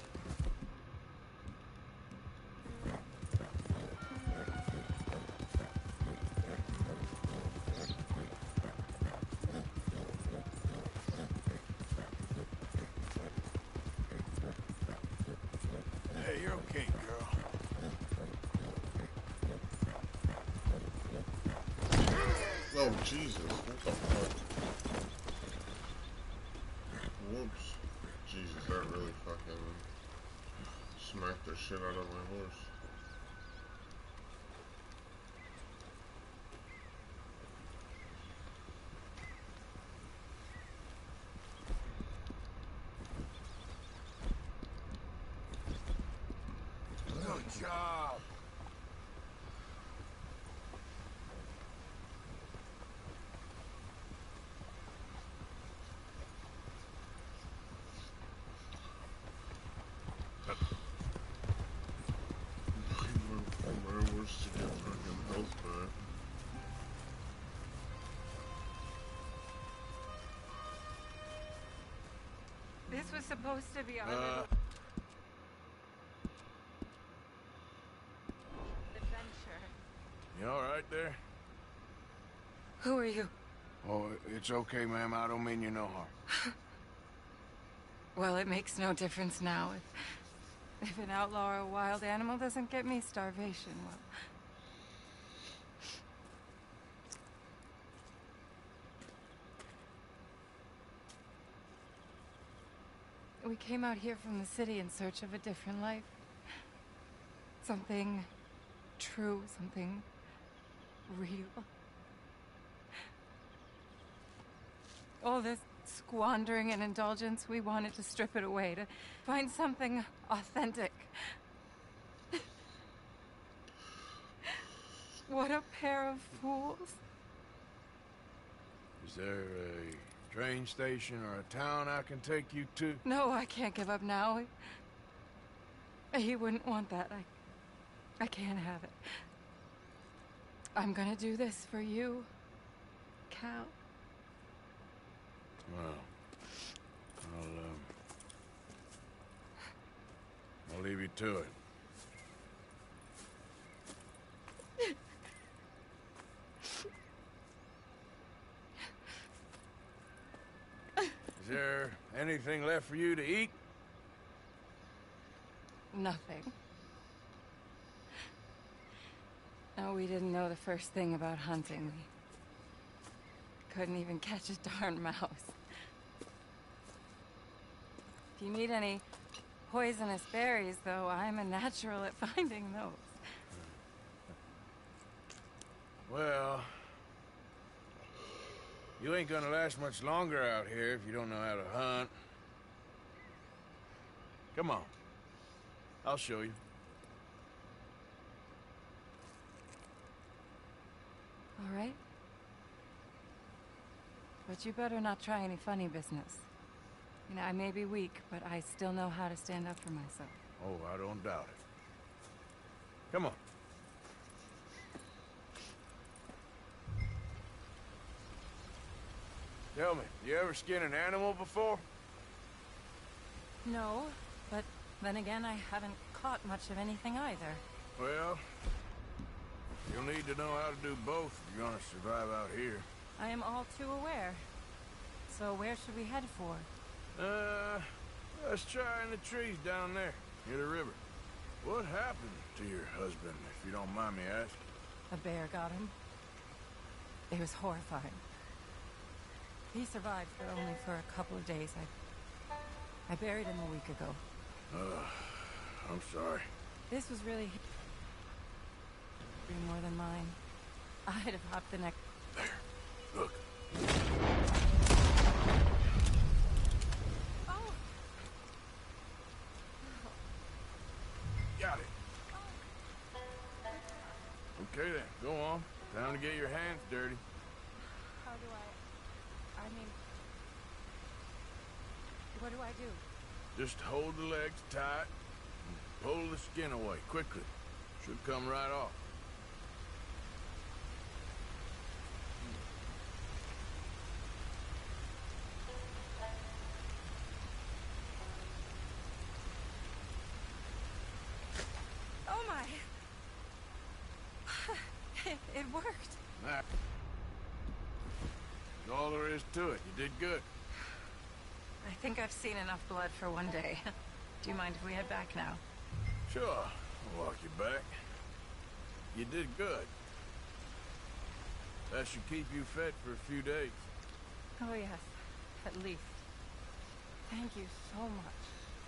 Hey, you're okay, girl. Oh, Jesus, what the fuck? Whoops. Jesus, that really fucking smacked the shit out of my horse. Good job. Or worse to get fucking health back. This was supposed to be our Uh. little adventure. You all right there? Who are you? Oh, it's okay, ma'am. I don't mean you no harm. Well, it makes no difference now. If, if an outlaw or a wild animal doesn't get me, starvation will. We came out here from the city in search of a different life. Something true, something real. All this squandering and indulgence, we wanted to strip it away, to find something authentic. What a pair of fools. Is there a train station or a town I can take you to? No, I can't give up now. He wouldn't want that. I, I can't have it. I'm gonna do this for you, Cal. Well, I'll, um... I'll leave you to it. Is there anything left for you to eat? Nothing. No, we didn't know the first thing about hunting. We couldn't even catch a darn mouse. If you need any poisonous berries, though, I'm a natural at finding those. Well... You ain't gonna last much longer out here if you don't know how to hunt. Come on. I'll show you. All right. But you better not try any funny business. You know, I may be weak, but I still know how to stand up for myself. Oh, I don't doubt it. Come on. Tell me, you ever skin an animal before? No, but then again, I haven't caught much of anything either. Well, you'll need to know how to do both if you're gonna survive out here. I am all too aware. So where should we head for? Uh, let's try in the trees down there, near the river. What happened to your husband, if you don't mind me asking? A bear got him. It was horrifying. He survived, but only for a couple of days. I, I buried him a week ago. Uh, I'm sorry. This was really more than mine. I'd have hopped the next. There, look. Oh. Got it. Okay then, go on. Time to get your hands dirty. How do I? I mean, what do I do? Just hold the legs tight and pull the skin away quickly. Should come right off. Oh my! it, it worked. That's all there is to it. You did good. I think I've seen enough blood for one day. Do you mind if we head back now? Sure, I'll walk you back. You did good. That should keep you fed for a few days. Oh yes, at least. Thank you so much.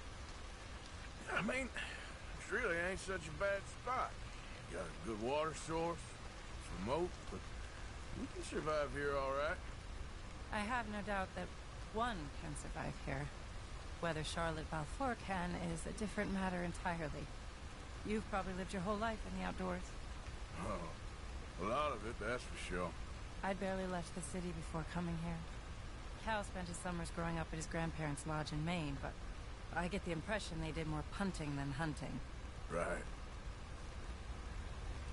I mean, this really ain't such a bad spot. You got a good water source, it's remote, but we can survive here all right. I have no doubt that one can survive here. Whether Charlotte Balfour can is a different matter entirely. You've probably lived your whole life in the outdoors. Oh, a lot of it, that's for sure. I'd barely left the city before coming here. Cal spent his summers growing up at his grandparents' lodge in Maine, but I get the impression they did more punting than hunting. Right.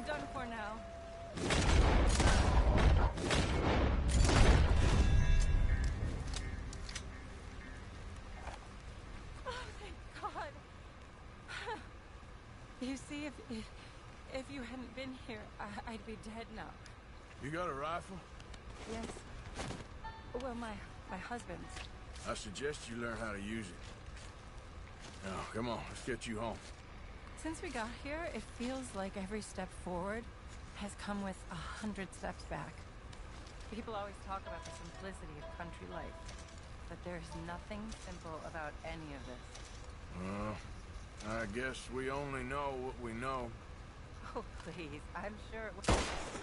done for now. Oh, thank God. You see, if, if if you hadn't been here, I, I'd be dead now. You got a rifle? Yes. Well, my my husband's. I suggest you learn how to use it. Now, come on, let's get you home. Since we got here, it feels like every step forward has come with a hundred steps back. People always talk about the simplicity of country life, but there's nothing simple about any of this. Well, I guess we only know what we know. Oh, please, I'm sure it was...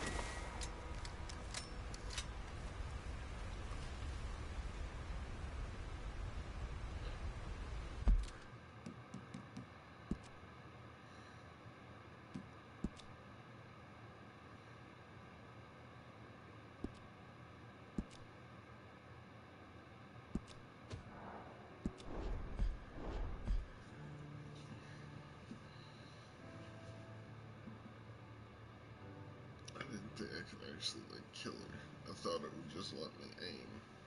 I could actually like kill her. I thought it would just let me aim.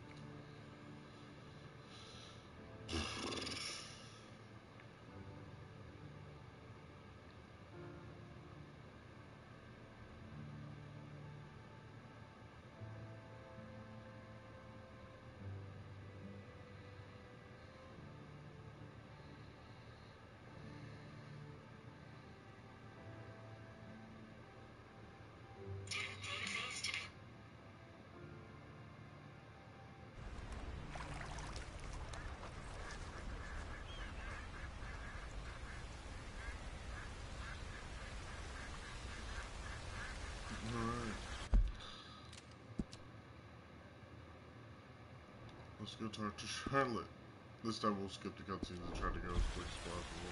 Let's go talk to Charlotte. This time we'll skip the cutscenes and try to go as quick as possible.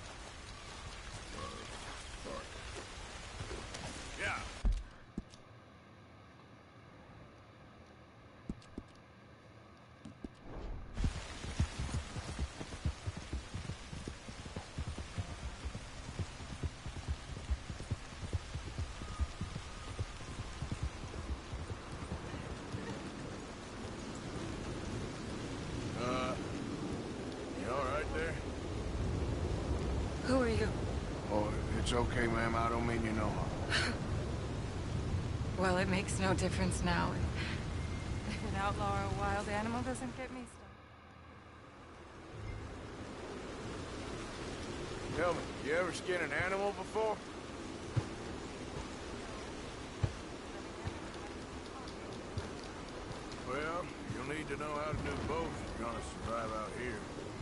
Uh, fuck. Yeah. Who are you? Oh, it's okay, ma'am. I don't mean you no harm. Well, it makes no difference now. If an outlaw or a wild animal doesn't get me stuck. Tell me, you ever skin an animal before? Well, you'll need to know how to do both if you're gonna survive out here.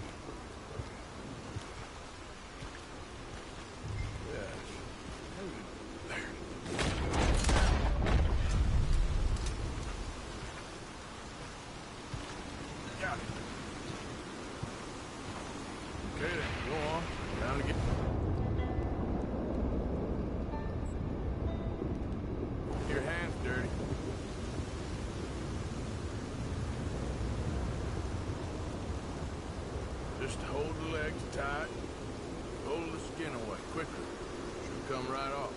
Just hold the legs tight. Pull the skin away quickly. Should come right off.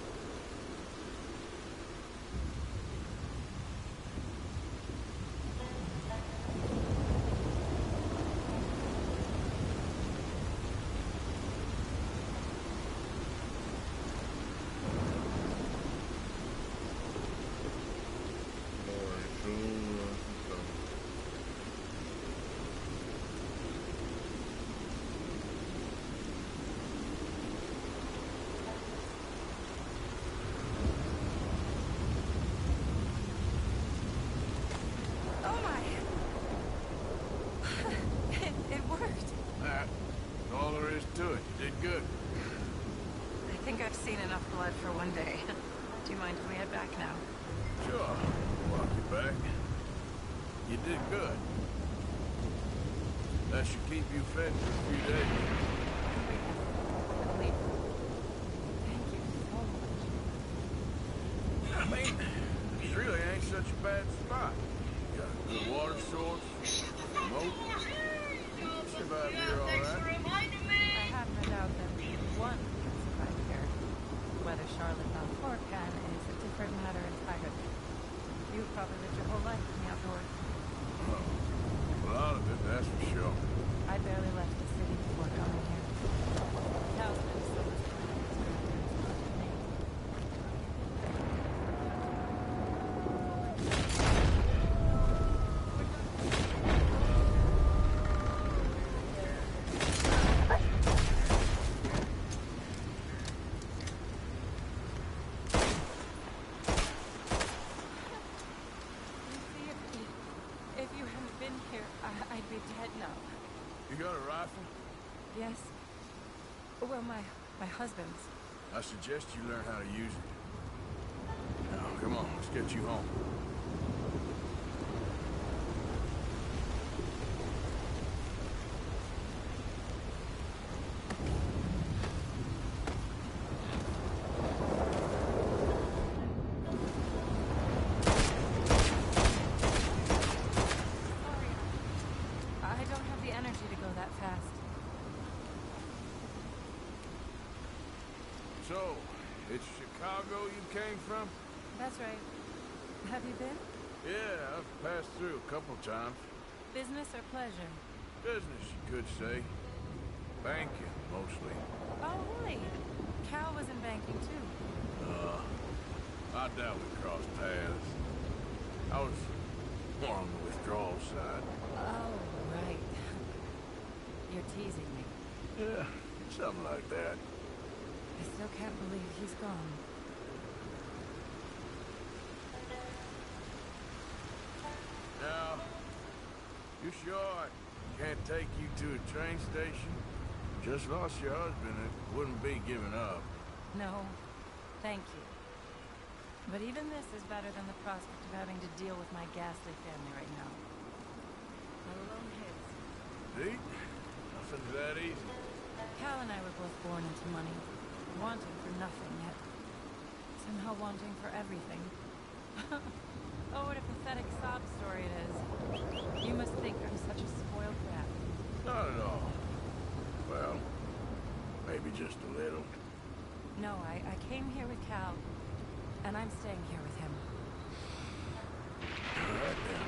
For one day. Do you mind if we head back now? Sure. Walk you back. You did good. That should keep you fed for a few days. Thank you so much. I mean, it really ain't such a bad spot. You got a good water source, remote. Survive here all right. I have no doubt that one can survive here. Whether Charlotte Balfour can is You got a rifle? Yes. Well, my my husband's. I suggest you learn how to use it. Now, come on, let's get you home. I don't have the energy to go that fast. So, it's Chicago you came from? That's right. Have you been? Yeah, I've passed through a couple times. Business or pleasure? Business, you could say. Banking, mostly. Oh, really? Cal was in banking, too. Uh, I doubt we crossed paths. I was more on the withdrawal side. Oh, right. You're teasing me. Yeah, something like that. I still can't believe he's gone. Now, you sure I can't take you to a train station? Just lost your husband. It wouldn't be giving up. No, thank you. But even this is better than the prospect of having to deal with my ghastly family right now. Let alone his. See? Nothing's that easy. Cal and I were both born into money. Wanting for nothing, yet somehow wanting for everything. Oh, what a pathetic sob story it is. You must think I'm such a spoiled brat. Not at all. Well, maybe just a little. No, I, I came here with Cal, and I'm staying here with him. All right, then.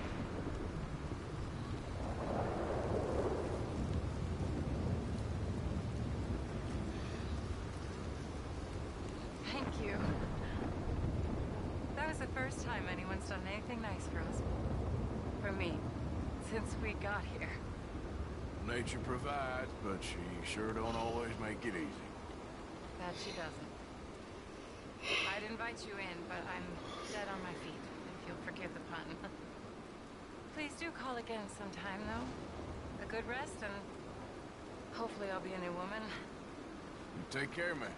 Thank you. That was the first time anyone's done anything nice for us. For me. Since we got here. Nature provides, but she sure don't always make it easy. That she doesn't. I'd invite you in, but I'm dead on my feet, if you'll forgive the pun. Please do call again sometime, though. A good rest, and hopefully I'll be a new woman. You take care, man.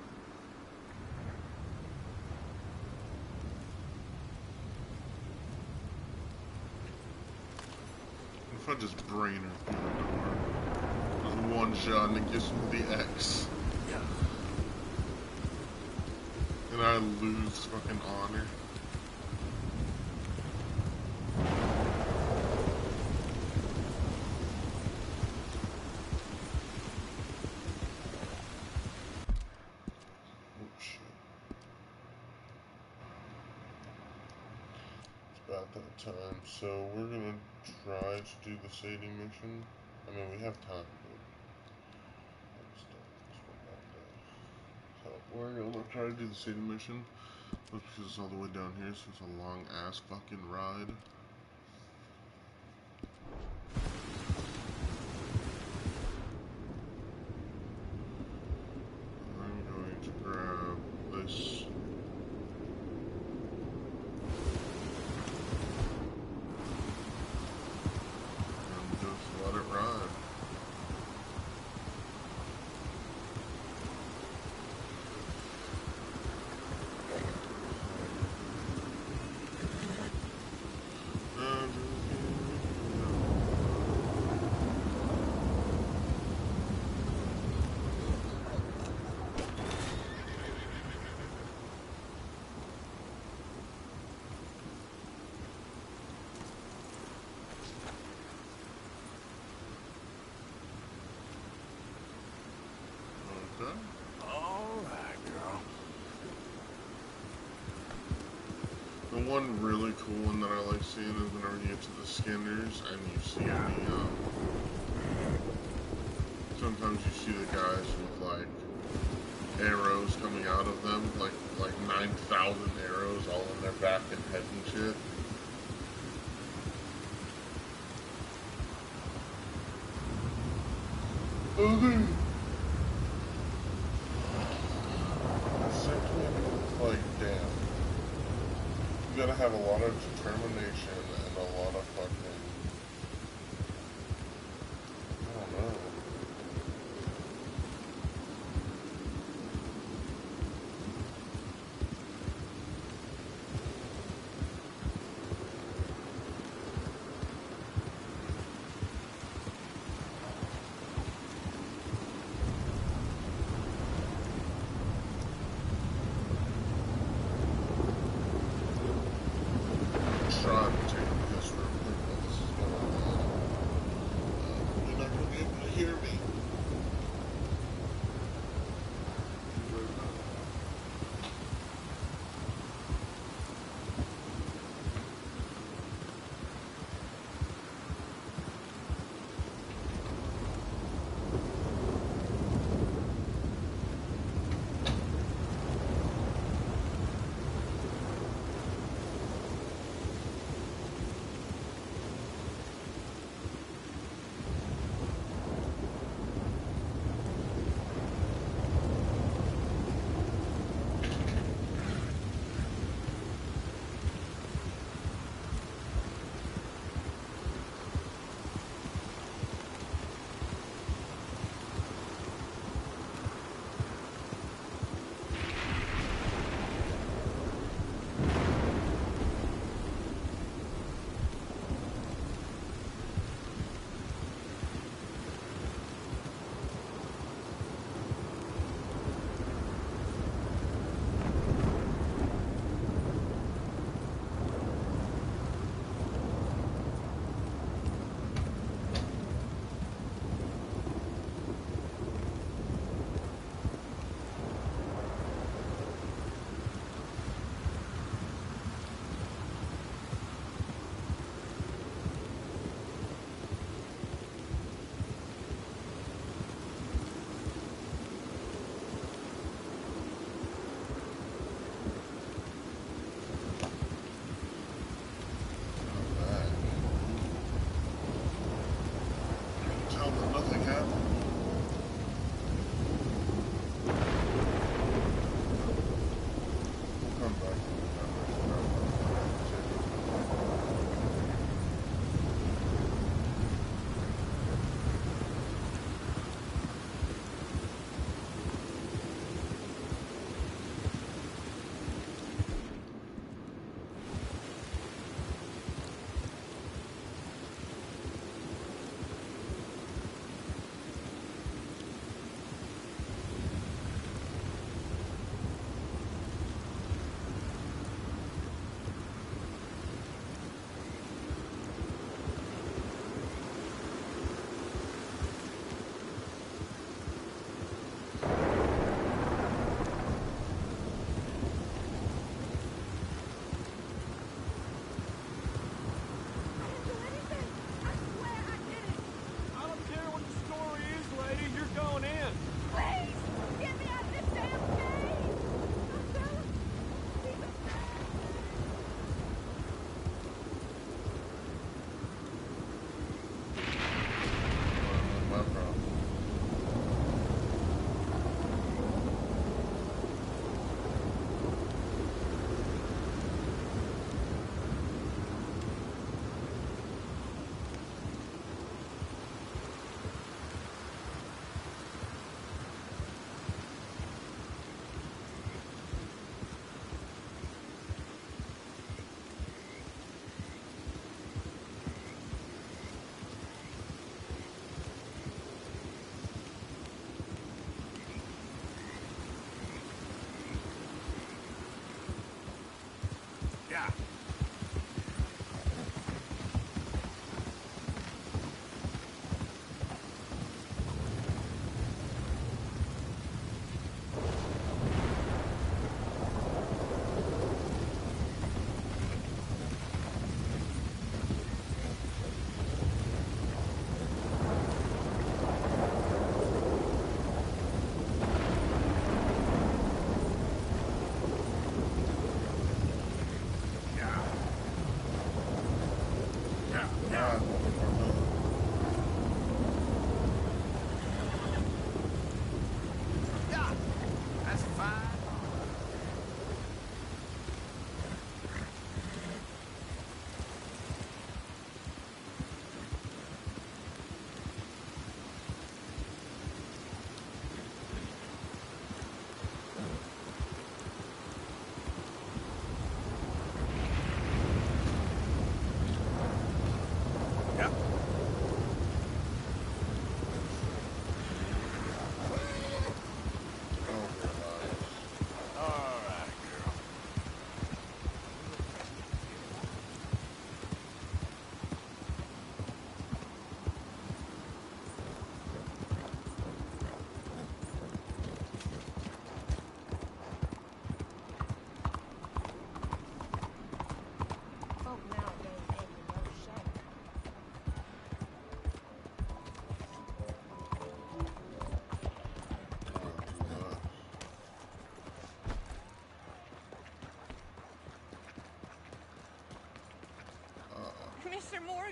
If I just brain her through the door. Just one shot and it gives me the X. Yeah. And I lose fucking honor. Oh shit. It's about that time. So we're gonna try to do the Sadie mission. I mean, we have time, but let's don't spend that day. So we're gonna try to do the Sadie mission, but because it's all the way down here, so it's a long ass fucking ride. I'm going to grab this. Just let it ride. Okay. All right, girl. The one really cool one that I like seeing is whenever you get to the Skinners and you see the, um, sometimes you see the guys with, like, arrows coming out of them, like, like nine thousand arrows all in their back and head and shit. Okay. Like, damn. You gotta have a lot of determination and a lot of fucking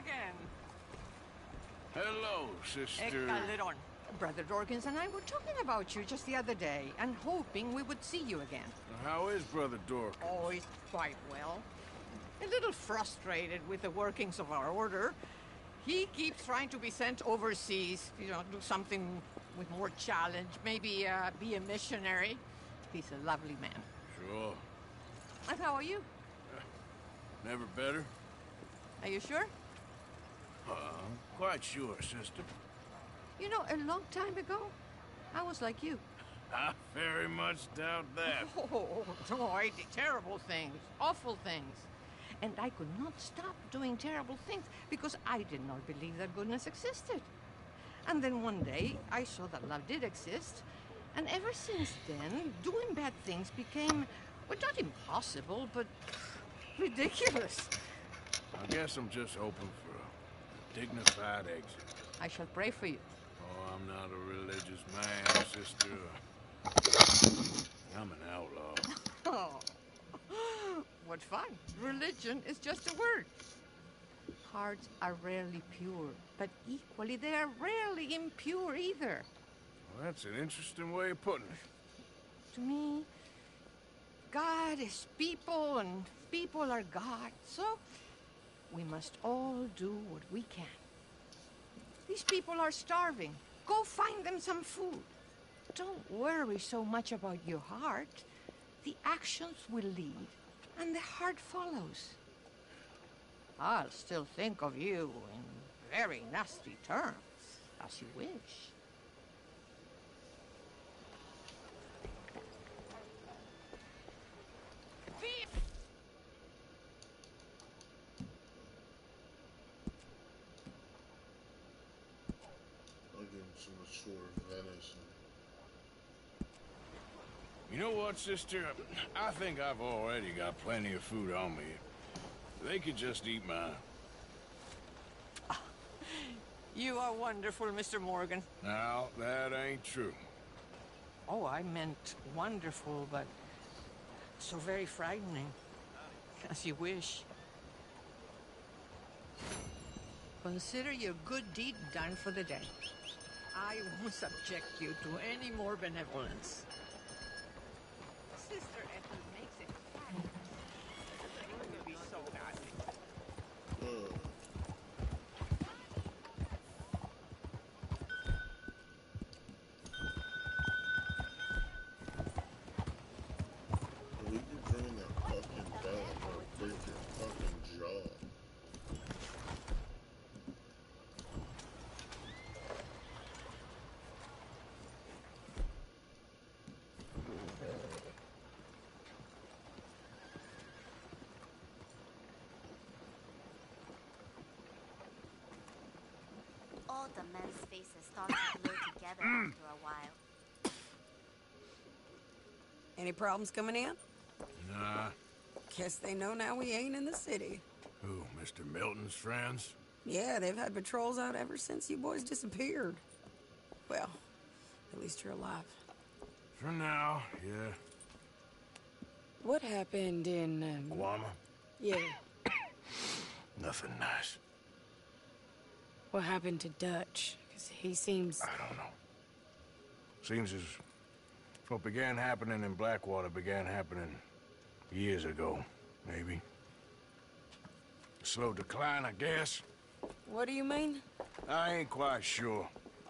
again. Hello, sister. Ekaledon. Brother Dorkins and I were talking about you just the other day and hoping we would see you again. How is Brother Dork? Oh, he's quite well. A little frustrated with the workings of our order. He keeps trying to be sent overseas, you know, do something with more challenge, maybe uh, be a missionary. He's a lovely man. Sure. And how are you? Never better? Are you sure? Uh, quite sure, sister. You know, a long time ago, I was like you. I very much doubt that. Oh, no, I did terrible things, awful things. And I could not stop doing terrible things because I did not believe that goodness existed. And then one day, I saw that love did exist. And ever since then, doing bad things became, well, not impossible, but ridiculous. I guess I'm just hoping for a dignified exit. I shall pray for you. Oh, I'm not a religious man, sister. I'm an outlaw. Oh, what fun. Religion is just a word. Hearts are rarely pure, but equally they are rarely impure either. Well, that's an interesting way of putting it. To me, God is people and people are God. So we must all do what we can. These people are starving. Go find them some food. Don't worry so much about your heart. The actions will lead, and the heart follows. I'll still think of you in very nasty terms, as you wish. I'll give him some assured venison. You know what, sister? I think I've already got plenty of food on me. They could just eat mine. You are wonderful, Mister Morgan. Now, that ain't true. Oh, I meant wonderful, but so very frightening. As you wish. Consider your good deed done for the day. I won't subject you to any more benevolence. Sister Ethel makes it fun. It will be so nasty. Uh. If you bring that fucking bell, I'm gonna break your fucking jaw. All the men's faces start to blur together after a while. Any problems coming in? Nah. Guess they know now we ain't in the city. Who, Mister Milton's friends? Yeah, they've had patrols out ever since you boys disappeared. Well, at least you're alive. For now, yeah. What happened in, um... Guama? Yeah. Nothing nice. What happened to Dutch? Because he seems... I don't know. Seems as what began happening in Blackwater began happening years ago, maybe. A slow decline, I guess. What do you mean? I ain't quite sure.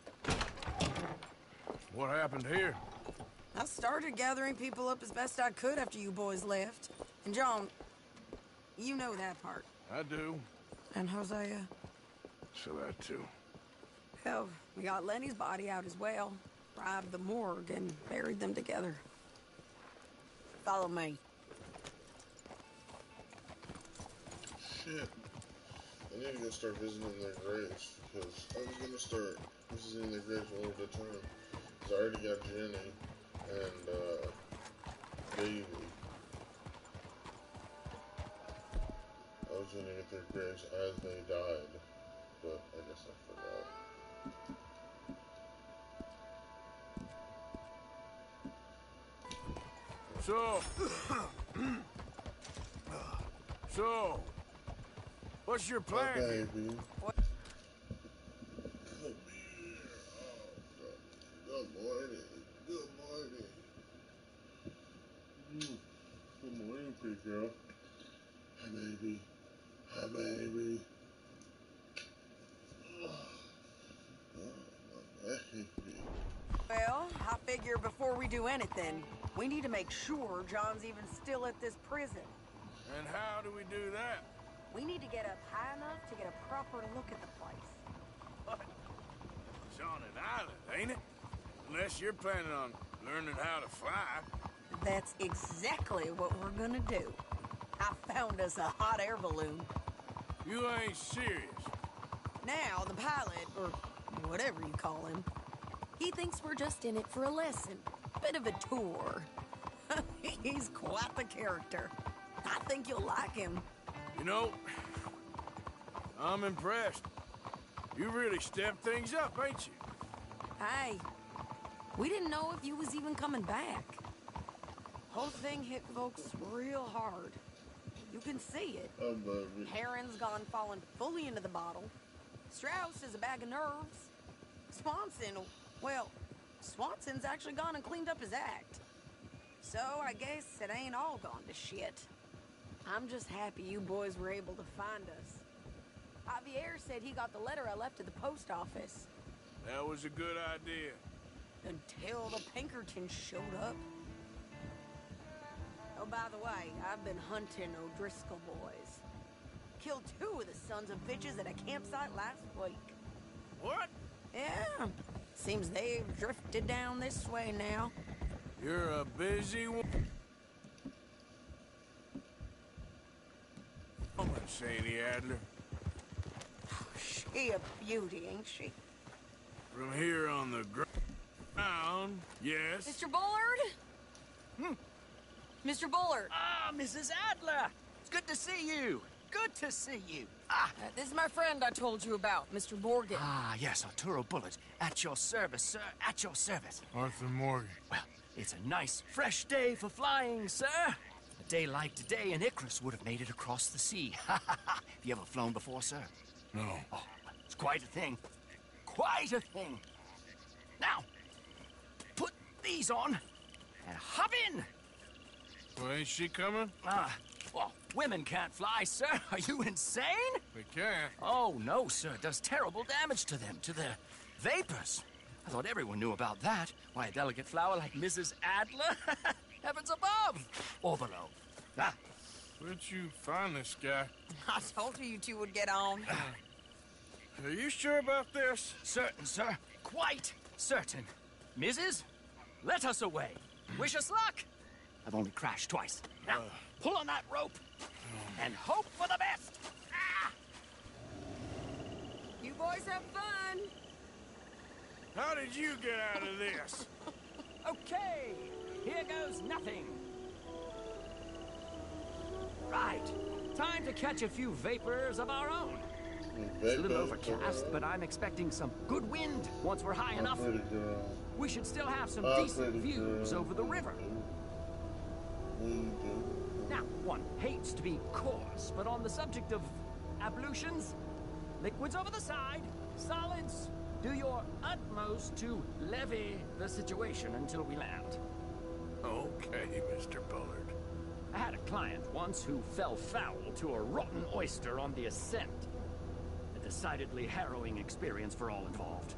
What happened here? I started gathering people up as best I could after you boys left. And John, you know that part. I do. And Hosea? So that too. Hell, we got Lenny's body out as well. Bribed the morgue and buried them together. Follow me. Shit. I need to go start visiting their graves, because I was gonna start visiting their graves one at a time. Because I already got Jenny and, uh, Bailey. I was gonna get their graves as they died, but I guess I forgot. So, so, What's your plan? Baby. What? Come here. Oh, good morning. Good morning. Mm. Good morning, pretty girl. Hi, baby. Hi, baby. Oh, my baby. Well, I figure before we do anything, we need to make sure John's even still at this prison. And how do we do that? We need to get up high enough to get a proper look at the place. What? It's on an island, ain't it? Unless you're planning on learning how to fly. That's exactly what we're gonna do. I found us a hot air balloon. You ain't serious. Now, the pilot, or whatever you call him, he thinks we're just in it for a lesson. Bit of a tour. He's quite the character. I think you'll like him. You know, I'm impressed. You really stepped things up, ain't you? Hey, we didn't know if you was even coming back. Whole thing hit folks real hard. You can see it. Oh, baby. Heron's gone falling fully into the bottle. Strauss is a bag of nerves. Swanson, well, Swanson's actually gone and cleaned up his act. So I guess it ain't all gone to shit. I'm just happy you boys were able to find us. Javier said he got the letter I left at the post office. That was a good idea. Until the Pinkertons showed up. Oh, by the way, I've been hunting O'Driscoll boys. Killed two of the sons of bitches at a campsite last week. What? Yeah. Seems they've drifted down this way now. You're a busy one. Woman, Sadie Adler. She a beauty, ain't she? From here on the ground, yes. Mister Bullard? Hmm. Mister Bullard. Ah, Missus Adler. It's good to see you. Good to see you. Ah, Uh, this is my friend I told you about, Mister Morgan. ah, yes, Arturo Bullard. At your service, sir. At your service. Arthur Morgan. Well, it's a nice, fresh day for flying, sir. A day like today, an Icarus would have made it across the sea. Ha ha ha. Have you ever flown before, sir? No. Oh, it's quite a thing. Quite a thing. Now, put these on and hop in. Well, ain't she coming? Ah, well, women can't fly, sir. Are you insane? We can't. Oh, no, sir. It does terrible damage to them, to their vapors. I thought everyone knew about that. Why, a delicate flower like Missus Adler? Heavens above or below. Ah. Where'd you find this guy? I told you you two would get on. Are you sure about this? Certain, sir. Quite certain. Missus, let us away. Wish us luck. I've only crashed twice. Now, pull on that rope and hope for the best. Ah! You boys have fun. How did you get out of this? Okay, here goes nothing. Right, time to catch a few vapors of our own. It's a little overcast, but I'm expecting some good wind once we're high enough. We should still have some decent views over the river. Now, one hates to be coarse, but on the subject of ablutions, liquids over the side, solids, do your utmost to levy the situation until we land. Okay, Mister Bullard. I had a client once who fell foul to a rotten oyster on the ascent. A decidedly harrowing experience for all involved.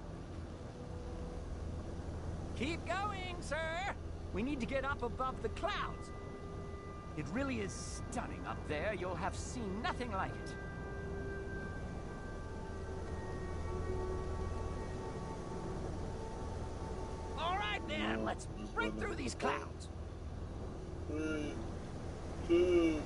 Keep going, sir! We need to get up above the clouds. It really is stunning up there. You'll have seen nothing like it. All right, then. Let's break through these clouds. Three, two,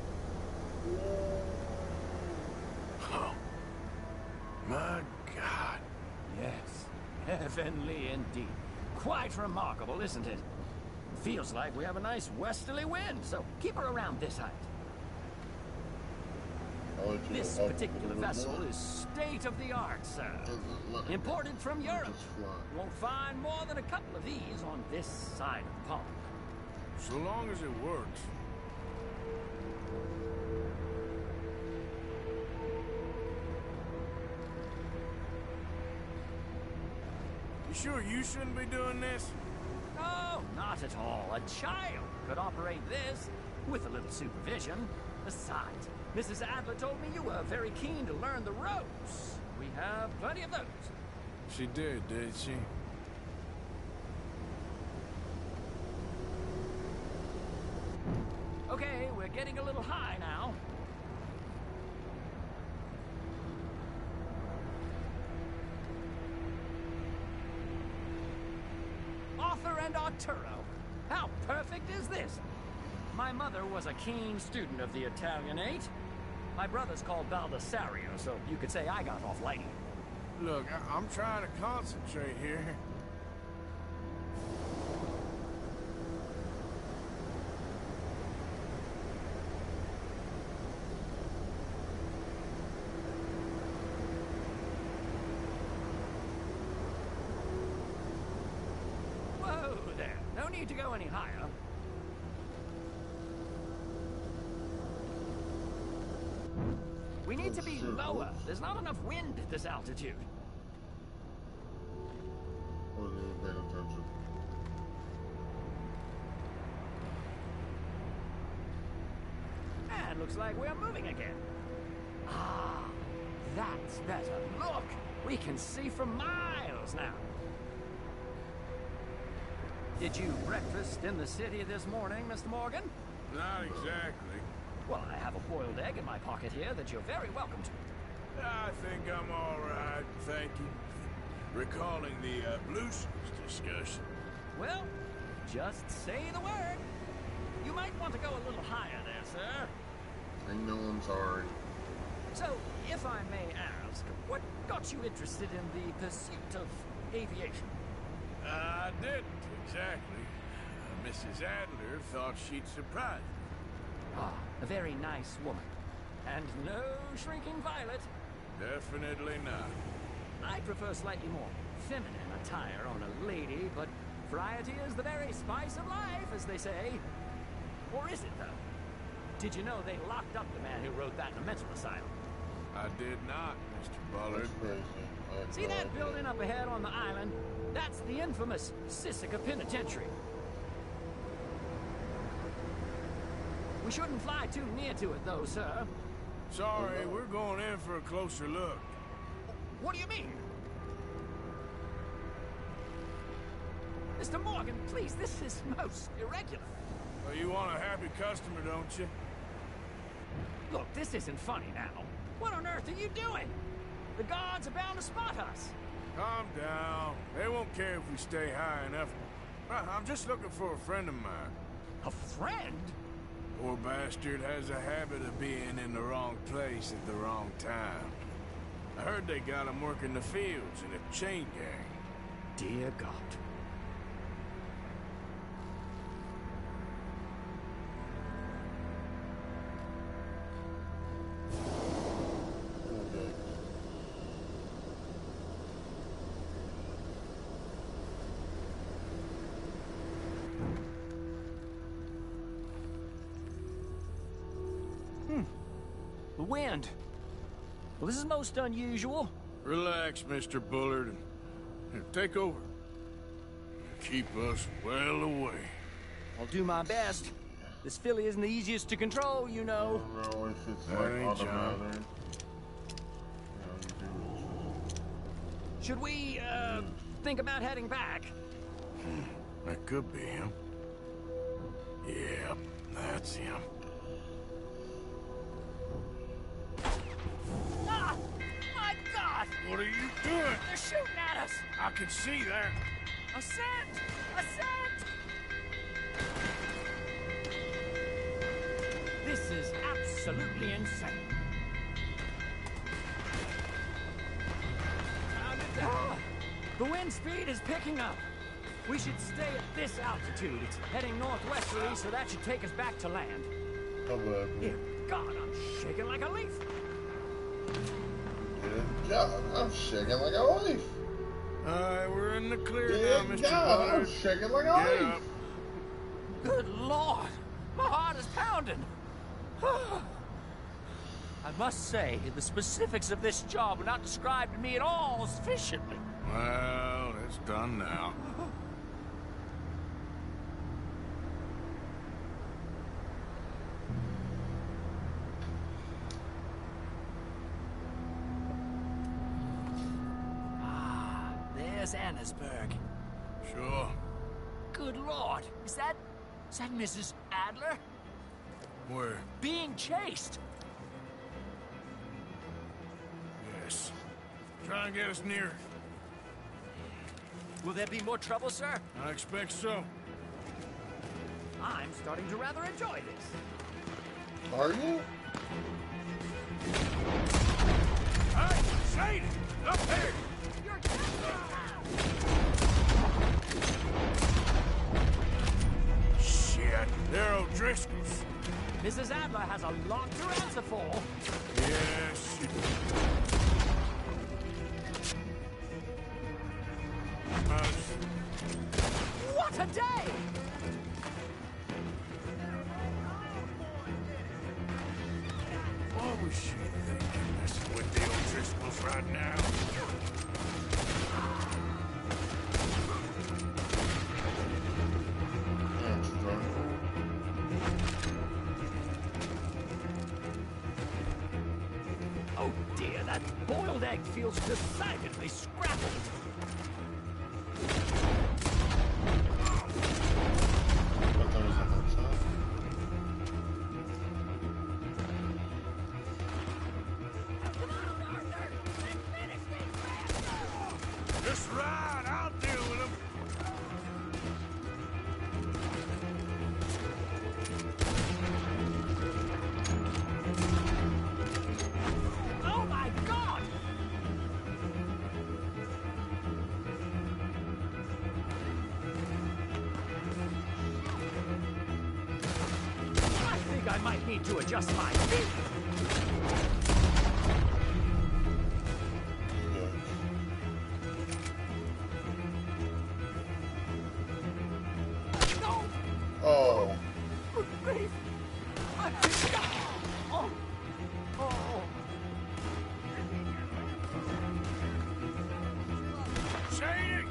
Oh, my God. Yes, heavenly indeed. Quite remarkable, isn't it? Feels like we have a nice westerly wind, so keep her around this height. This particular vessel is state-of-the-art, sir. Imported from Europe. Won't find more than a couple of these on this side of the pond. So long as it works. You sure you shouldn't be doing this? No, not at all. A child could operate this with a little supervision. Besides, Missus Adler told me you were very keen to learn the ropes. We have plenty of those. She did, did she? Okay, we're getting a little high now. Arthur and Arturo. How perfect is this? My mother was a keen student of the Italianate. My brother's called Baldessario, so you could say I got off lightly. Look, I I'm trying to concentrate here. Whoa there. No need to go any higher. We need to be lower. There's not enough wind at this altitude. Wasn't even paying attention. And looks like we're moving again. Ah, that's better. Look, we can see for miles now. Did you breakfast in the city this morning, Mister Morgan? Not exactly. Well, I have a boiled egg in my pocket here that you're very welcome to. I think I'm all right, thank you. Recalling the ablutions discussion. Well, just say the word. You might want to go a little higher there, sir. I know I'm sorry. So, if I may ask, what got you interested in the pursuit of aviation? I didn't, exactly. Uh, Missus Adler thought she'd surprise me. Ah, a very nice woman. And no shrinking violet. Definitely not. I prefer slightly more feminine attire on a lady, but variety is the very spice of life, as they say. Or is it, though? Did you know they locked up the man who wrote that in a mental asylum? I did not, Mister Bullard. See that building up ahead on the island? That's the infamous Sisika Penitentiary. We shouldn't fly too near to it, though, sir. Sorry, we're going in for a closer look. What do you mean? Mister Morgan, please, this is most irregular. Well, you want a happy customer, don't you? Look, this isn't funny now. What on earth are you doing? The guards are bound to spot us. Calm down. They won't care if we stay high enough. I'm just looking for a friend of mine. A friend? Poor bastard has a habit of being in the wrong place at the wrong time. I heard they got him working the fields in a chain gang. Dear God. The wind. Well, this is most unusual. Relax, Mister Bullard. Here, take over. Keep us well away. I'll do my best. This filly isn't the easiest to control, you know. I don't know if it's That like ain't automatic. John. Yeah, you do. Should we, uh, think about heading back? That could be him. Yep, that's him. Ah! My God! What are you doing? They're shooting at us! I can see that. A scent! A scent! This is absolutely insane. Ah, the wind speed is picking up. We should stay at this altitude. It's heading northwesterly, so that should take us back to land. How bad? Dear God, I'm shaking like a leaf. Good God, I'm shaking like a leaf. Alright, we're in the clear Good now, Mister God, Bullard. I'm shaking like a Get leaf. up. Good Lord, my heart is pounding. I must say, the specifics of this job were not described to me at all sufficiently. Well, It's done now. Ah, there's Annesburg. Sure. Good Lord, is that... is that Missus Adler? Where? Being chased. Yes. Try and get us near. Will there be more trouble, sir? I expect so. I'm starting to rather enjoy this. Are you? Hey, Shane! Up here! Shit, they're O'Driscoll's. Missus Adler has a lot to answer for. Yes. What a day! What was she thinking, messing with the O'Driscolls right now? Oh dear, that boiled egg feels decidedly scrappled. Just right, I'll deal with him. Oh my God! I think I might need to adjust my feet. Oh. Oh. Oh. Shady!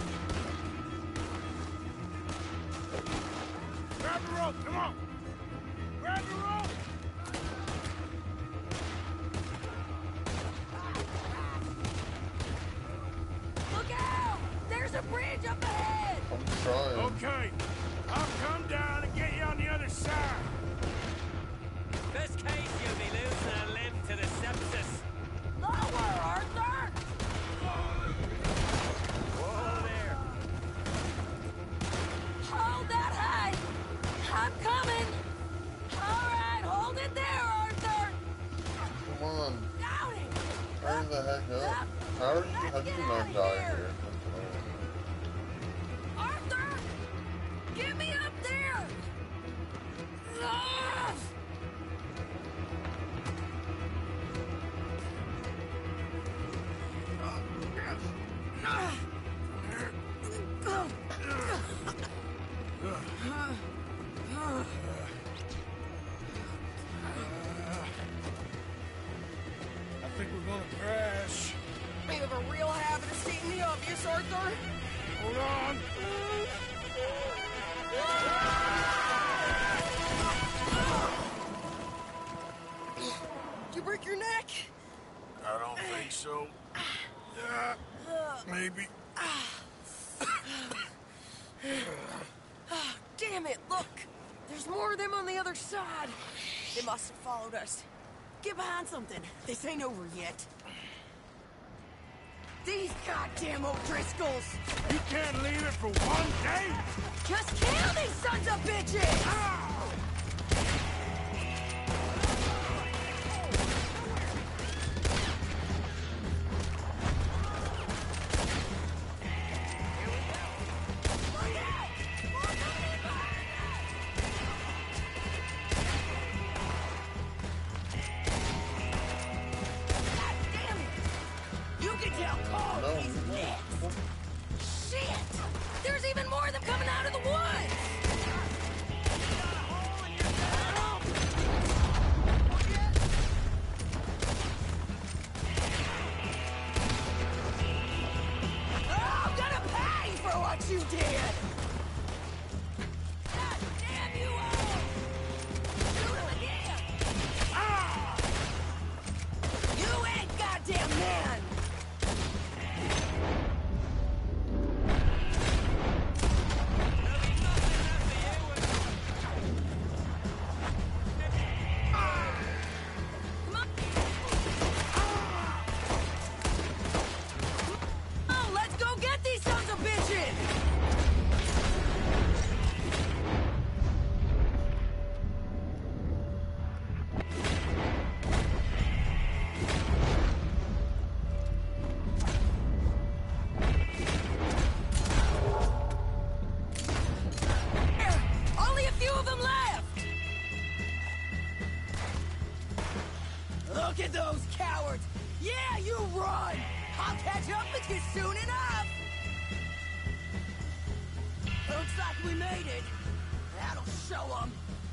Grab the rope, come on! Grab the rope! Look out! There's a bridge up ahead! I'm trying. Okay, I'll come down and get you on the other side. Best case, you'll be losing a limb to the sepsis. Lower, Arthur! Whoa there. Hold that high! I'm coming! All right, hold it there, Arthur! Come on. Down it! Hurry the heck up. How are you? How did you not die here? Arthur! Get me up there! Ah! I think we're gonna crash. You have a real habit of stating the obvious, Arthur. Hold on. Did you break your neck? I don't think so. Uh, maybe. Oh, damn it, look! There's more of them on the other side. They must have followed us. Get behind something. This ain't over yet. These goddamn O'Driscolls! You can't leave it for one day? Just kill these sons of bitches! Ah! Shit! There's even more of them coming out of the woods! catch up with you soon enough! Looks like we made it. That'll show them.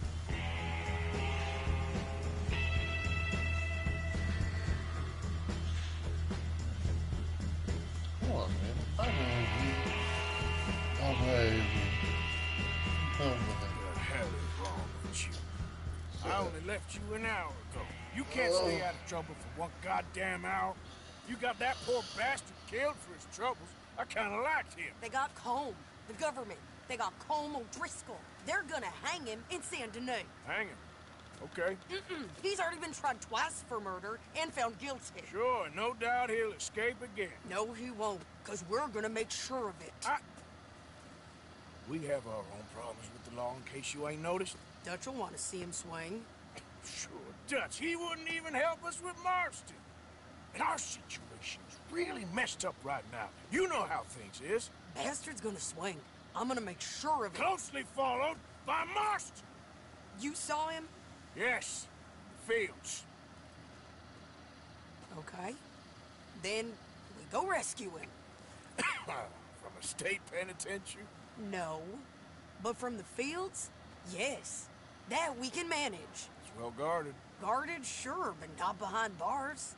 Come on, man. I believe you. I believe you. I believe What the hell is wrong with you? I only left you an hour ago. You can't stay out of trouble for one goddamn hour. You got that poor bastard killed for his troubles. I kind of liked him. They got Colm, the government. They got Colm O'Driscoll. They're gonna hang him in Saint Denis. Hang him. Okay. Mm-mm. He's already been tried twice for murder and found guilty. Sure, no doubt he'll escape again. No, he won't, because we're gonna make sure of it. I... We have our own problems with the law, in case you ain't noticed. Dutch will want to see him swing. Sure, Dutch. He wouldn't even help us with Marston. And our situation's really messed up right now. You know how things is. Bastard's gonna swing. I'm gonna make sure of it. Closely followed by Marston. You saw him? Yes. Fields. Okay. Then we go rescue him. From a state penitentiary? No. But from the fields? Yes. That we can manage. It's well guarded. Guarded, sure, but not behind bars.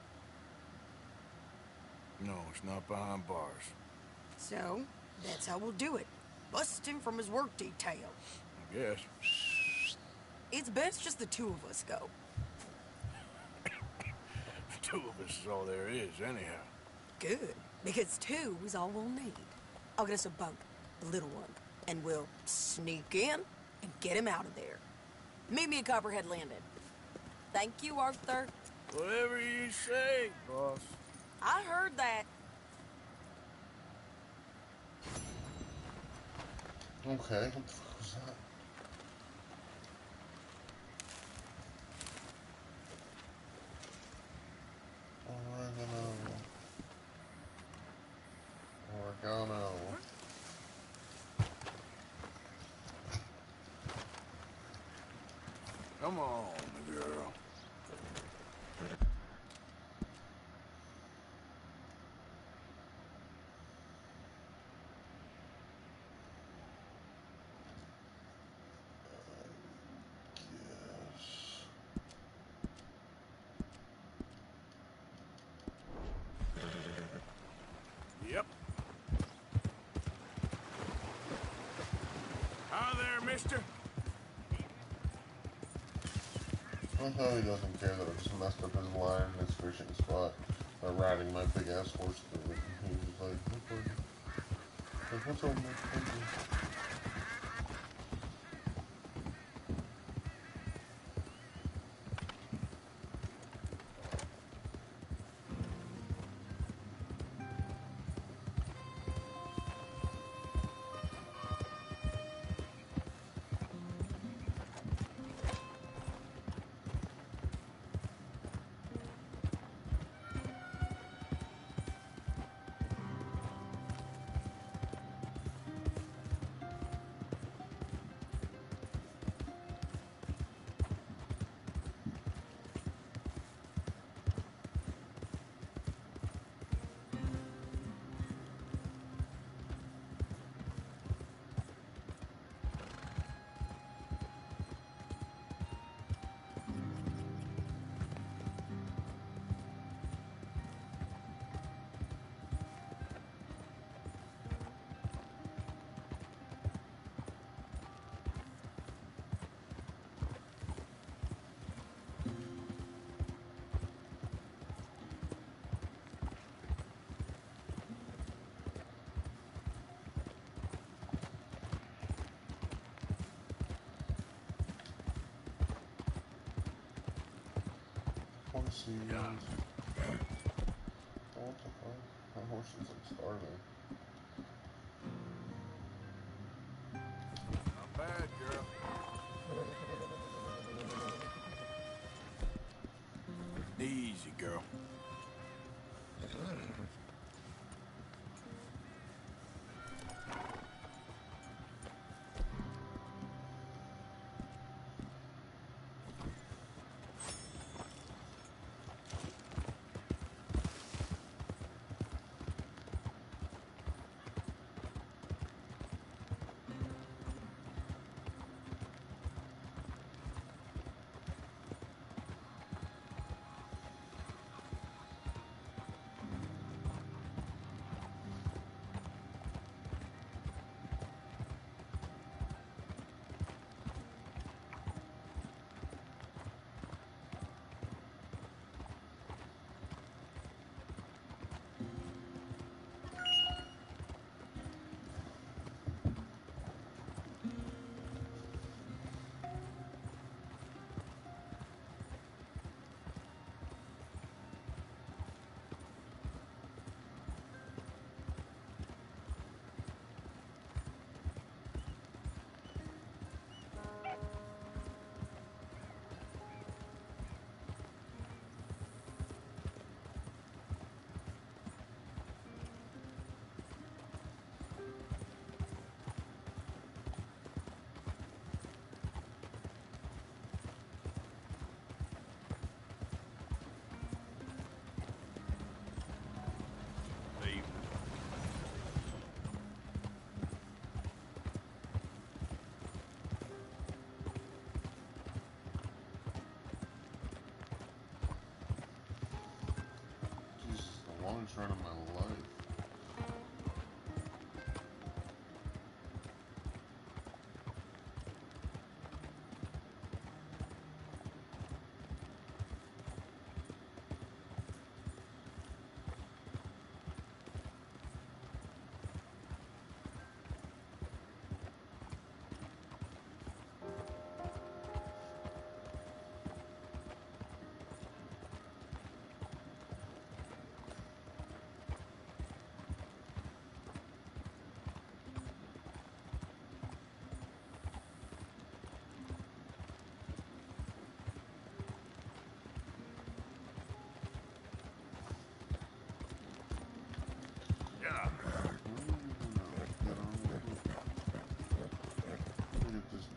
No, it's not behind bars. So, that's how we'll do it. Bust him from his work detail. I guess. It's best just the two of us go. Two of us is all there is, anyhow. Good, because two is all we'll need. I'll get us a boat, the little one, and we'll sneak in and get him out of there. Meet me at Copperhead Landing. Thank you, Arthur. Whatever you say, boss. I heard that. Okay, what the fuck was that? Oregano. Oregano. Come on, girl. Yep. Hi there, mister. I love how he doesn't care that I just messed up his line in his fishing spot by riding my big ass horse through it. He was like, okay. Like, what's up, man? Horses. Yeah. What the fuck? My horse is like starving. Not bad, girl. Easy, girl.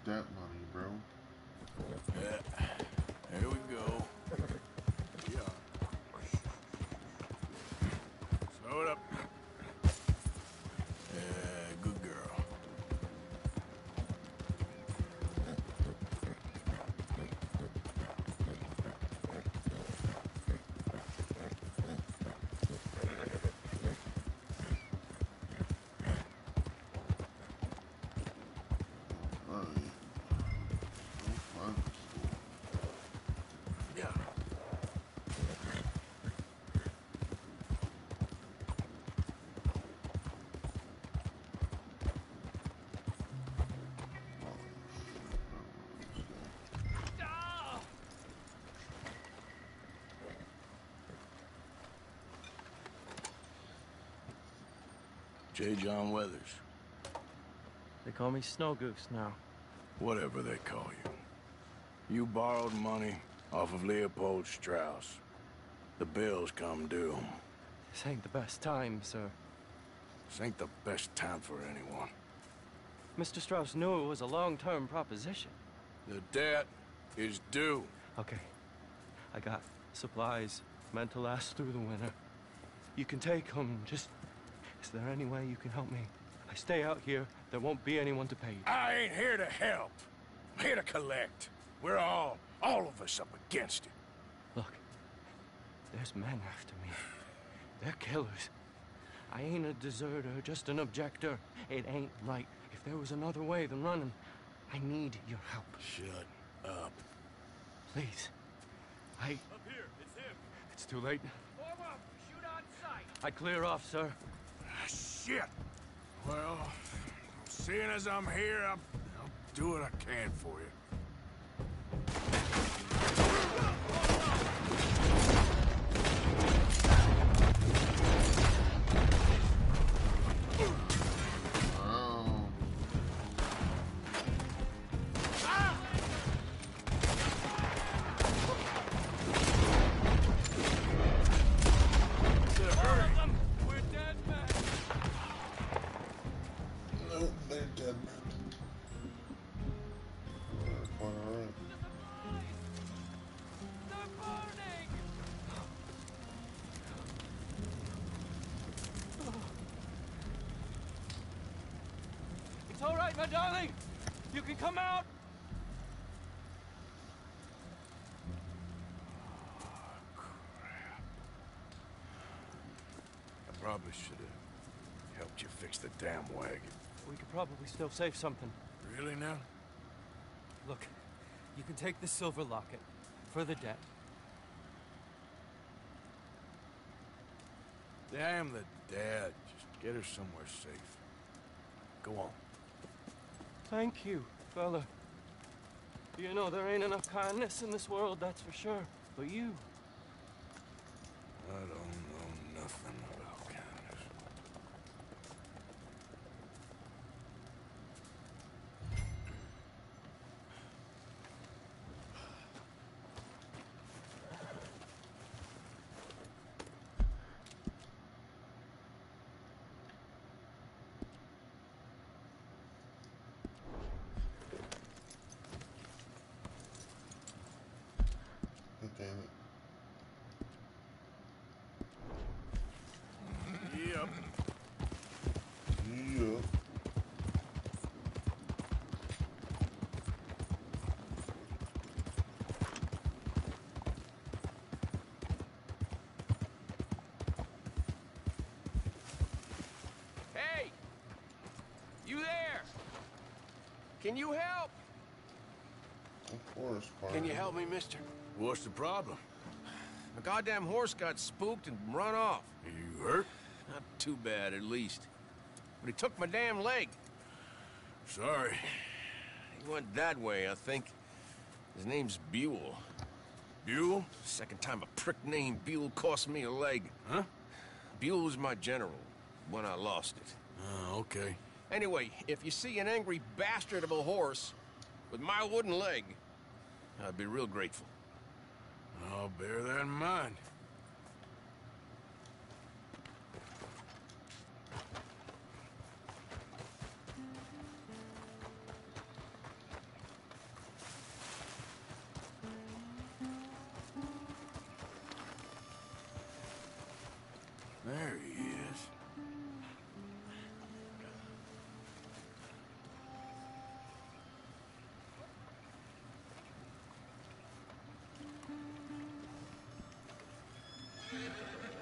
that money, bro. Yeah. Here we go. Yeah. Slow it up. Yeah, good girl. J. John Weathers. They call me Snow Goose now. Whatever they call you. You borrowed money off of Leopold Strauss. The bills come due. This ain't the best time, sir. This ain't the best time for anyone. Mister Strauss knew it was a long-term proposition. The debt is due. Okay. I got supplies meant to last through the winter. You can take them. Just... Is there any way you can help me? I stay out here, there won't be anyone to pay you. I ain't here to help. I'm here to collect. We're all, all of us up against it. Look, there's men after me. They're killers. I ain't a deserter, just an objector. It ain't right. If there was another way than running, I need your help. Shut up. Please. I... Up here, it's him. It's too late. Form up, shoot on sight. I clear off, sir. Shit. Well, seeing as I'm here, I'll, I'll do what I can for you. It's all right, my darling. You can come out. Oh, crap. I probably should have helped you fix the damn wagon. We could probably still save something. Really now? Look, you can take the silver locket for the debt. Damn the dad. Just get her somewhere safe. Go on. Thank you, fella. You know, there ain't enough kindness in this world, that's for sure. But you... I don't know nothing about kindness. Damn it. Yep. Yep. Hey! You there? Can you help? Of course, partner. Can you help me, mister? What's the problem? My goddamn horse got spooked and run off. You hurt? Not too bad, at least. But he took my damn leg. Sorry. He went that way, I think. His name's Buell. Buell? Second time a prick named Buell cost me a leg. Huh? Buell was my general when I lost it. Oh, okay. Anyway, if you see an angry bastard of a horse with my wooden leg, I'd be real grateful. I'll bear that in mind.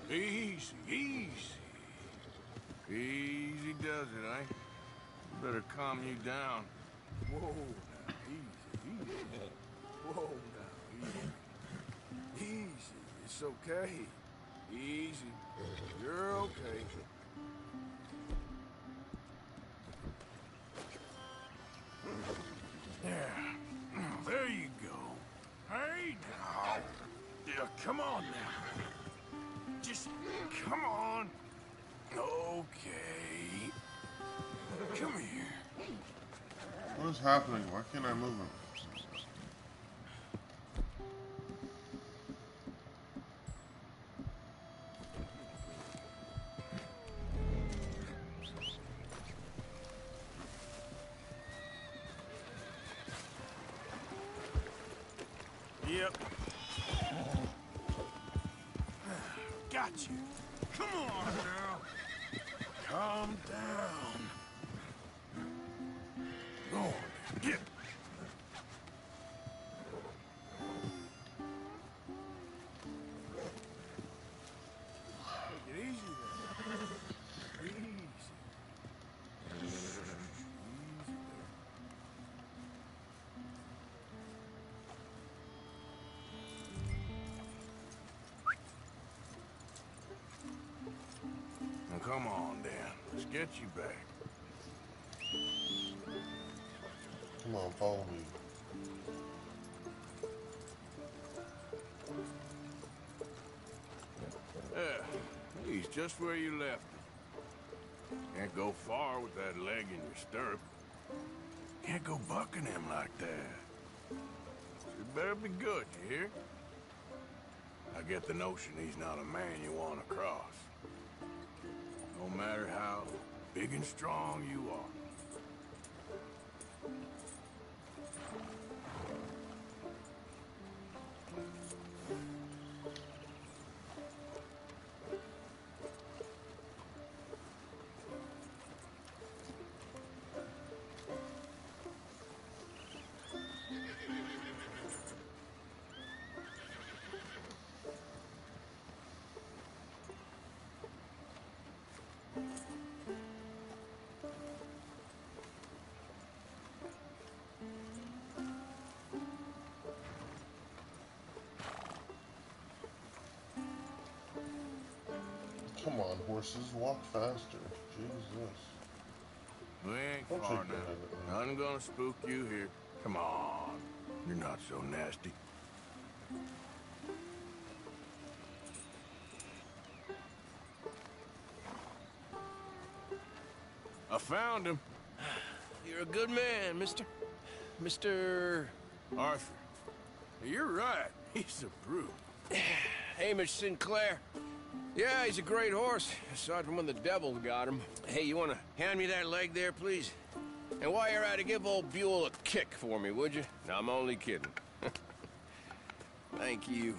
Easy, easy. Easy does it, eh? Better calm you down. Whoa, now, easy, easy. Whoa, now, easy. Easy, it's okay. Easy. You're okay. Yeah, there you go. Hey, now. Yeah, come on now. Just come on. Okay. Come here. What is happening? Why can't I move him? Yep. Got you. Come on now. Calm down. Go on. Get. Take it easy there. Easy. Easy there. Now come on, Dan. Let's get you back. Come on, follow me. Yeah, he's just where you left him. Can't go far with that leg in your stirrup. Can't go bucking him like that. You better be good, you hear? I get the notion he's not a man you want to cross. No matter how big and strong you are. Come on, horses, walk faster. Jesus. We ain't Don't far take your hand now. Nothing gonna spook you here. Come on. You're not so nasty. I found him. You're a good man, Mister Mister Arthur. You're right. He's a brute. Hamish Sinclair. Yeah, he's a great horse, aside from when the devil got him. Hey, you want to hand me that leg there, please? And while you're at it, give old Buell a kick for me, would you? No, I'm only kidding. Thank you.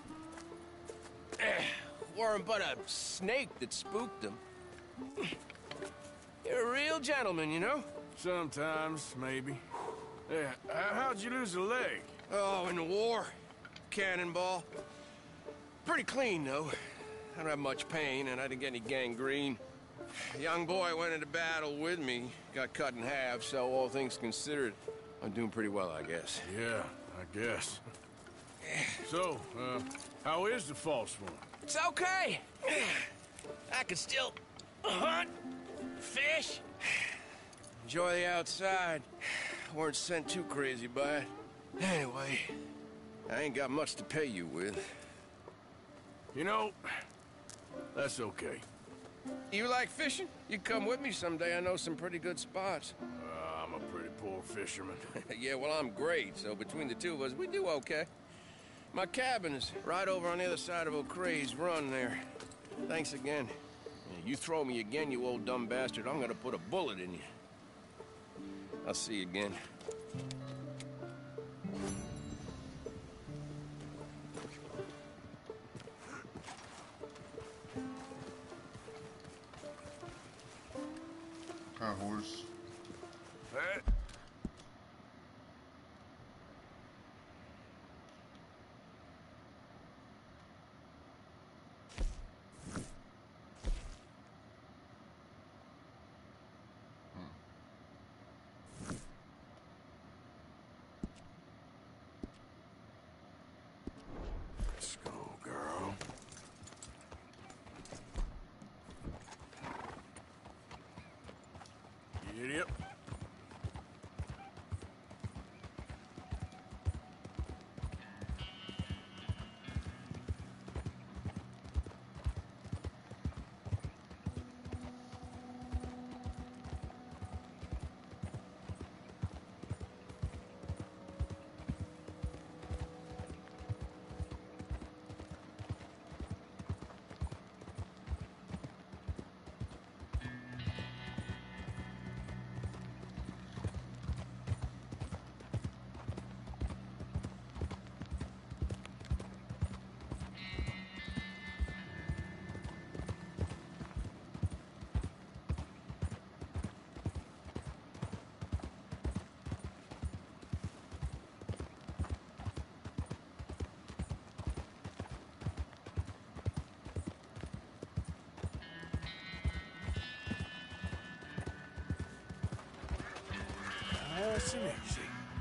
Weren't but a snake that spooked him. You're a real gentleman, you know? Sometimes, maybe. Yeah, how'd you lose a leg? Oh, in the war. Cannonball. Pretty clean, though. I don't have much pain, and I didn't get any gangrene. A young boy went into battle with me, got cut in half, so all things considered, I'm doing pretty well, I guess. Yeah, I guess. So, uh, how is the false one? It's okay. I can still hunt, fish, enjoy the outside. Weren't sent too crazy by it. Anyway, I ain't got much to pay you with. You know, that's okay. You like fishing? You come with me someday. I know some pretty good spots. Uh, I'm a pretty poor fisherman. Yeah, well, I'm great, so between the two of us, we do okay. My cabin is right over on the other side of O'Creagh's Run there. Thanks again. You throw me again, you old dumb bastard, I'm gonna put a bullet in you. I'll see you again. Kind of horse. Hey. Nice and easy.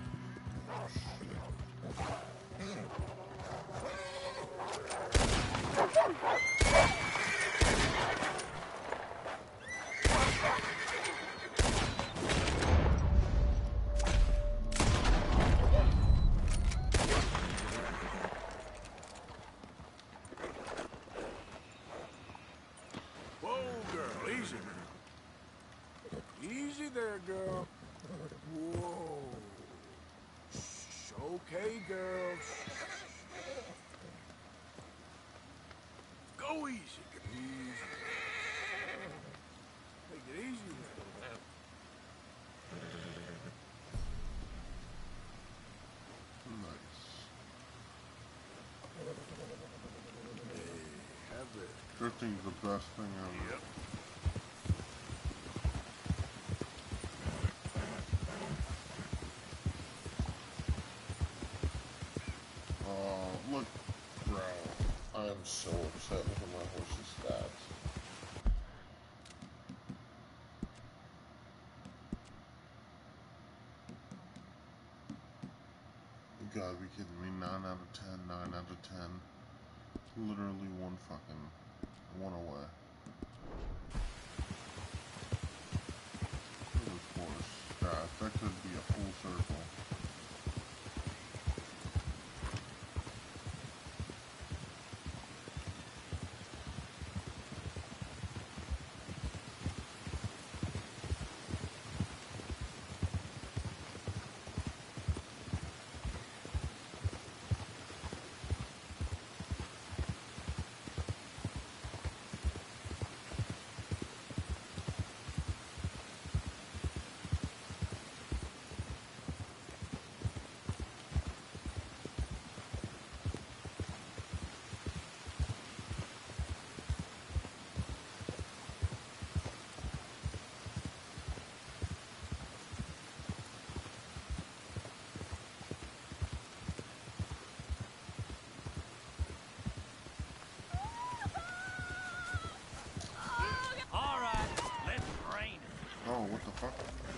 Whoa, girl, easy. Easy there, girl. Whoa. Shh, okay, girl. Go easy. Easy. Take it easy. Nice. Hey, have it. Drifting's the best thing ever. Yep. Oh, look, bro. I am so upset with my horse's stats. You gotta be kidding me. nine out of ten, nine out of ten. Literally one fucking, one away. Look at horse stats. That could be a full circle. All right, let's rain. Oh, what the fuck?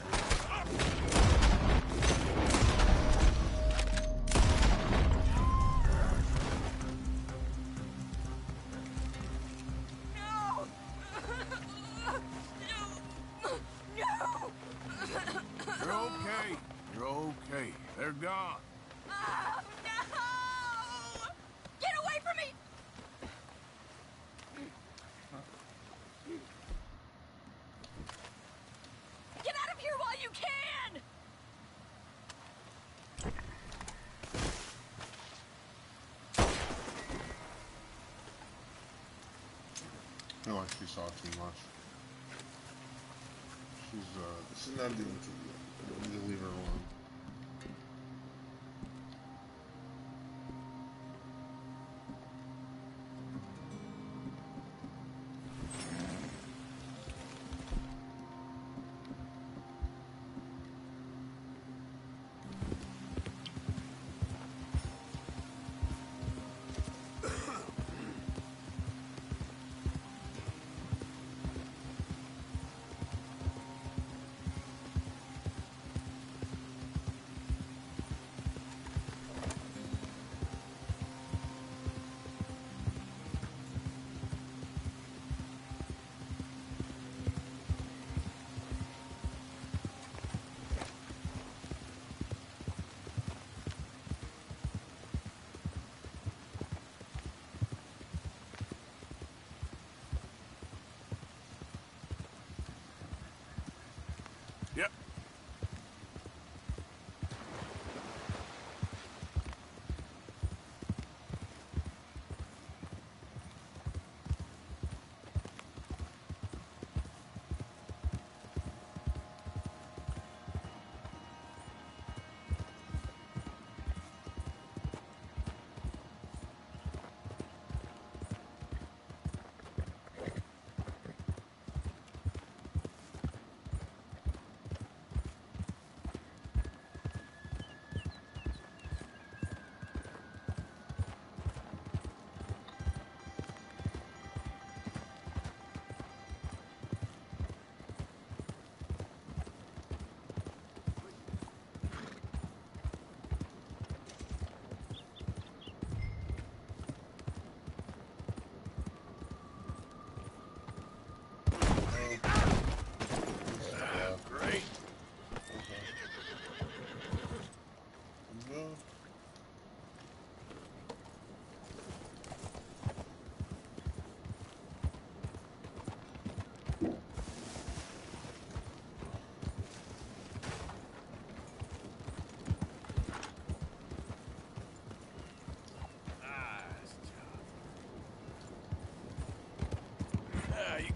You're okay. You're okay. They're gone. Oh, no! Get away from me! Get out of here while you can! I feel like she saw too much. She's, uh, she's not doing too good. We need to leave her alone.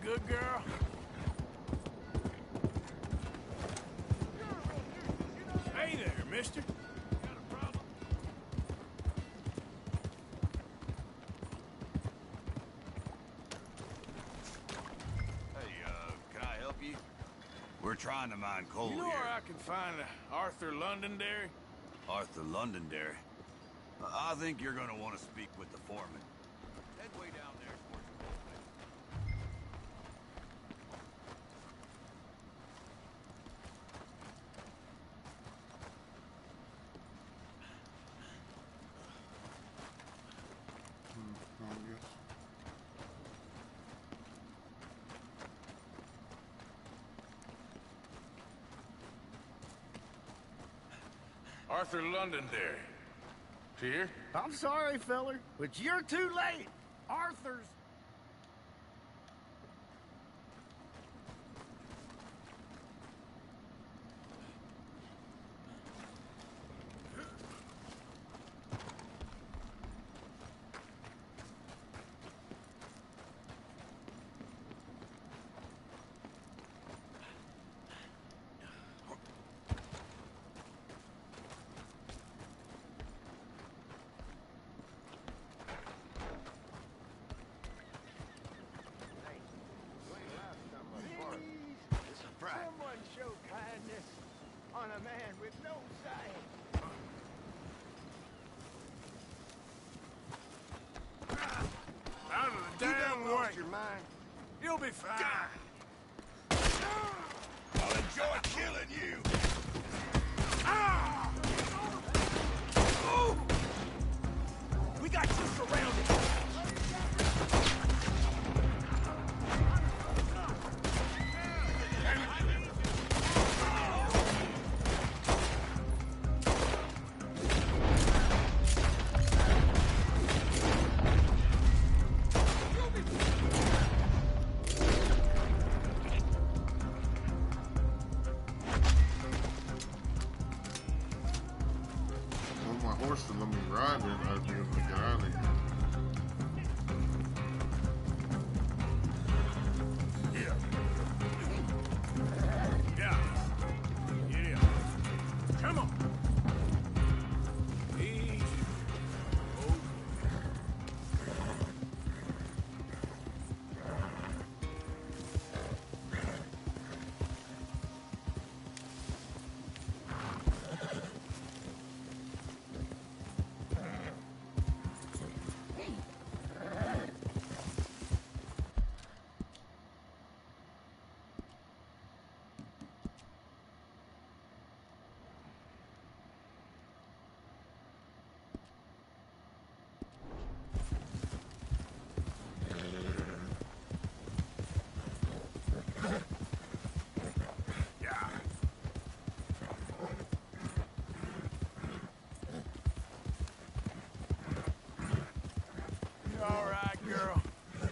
good girl? Hey there, mister. Got a problem? Hey, uh, can I help you? We're trying to mine coal You know here. where I can find uh, Arthur Londonderry? Arthur Londonderry. I think you're gonna want to speak with the foreman. Head way down there towards the coal face. Hmm, I guess. Arthur Londonderry. Here? I'm sorry, feller, but you're too late. Arthur's... Someone show kindness on a man with no sight. Out of the You damn done way. lost your mind. You'll be fine. I'll enjoy killing you. Ah! Ooh! We got you surrounded. Well, my horse to let me ride it, I'd be able to get out of here. Yeah. Yeah. Yeah. Come on. Easy. You all right, girl?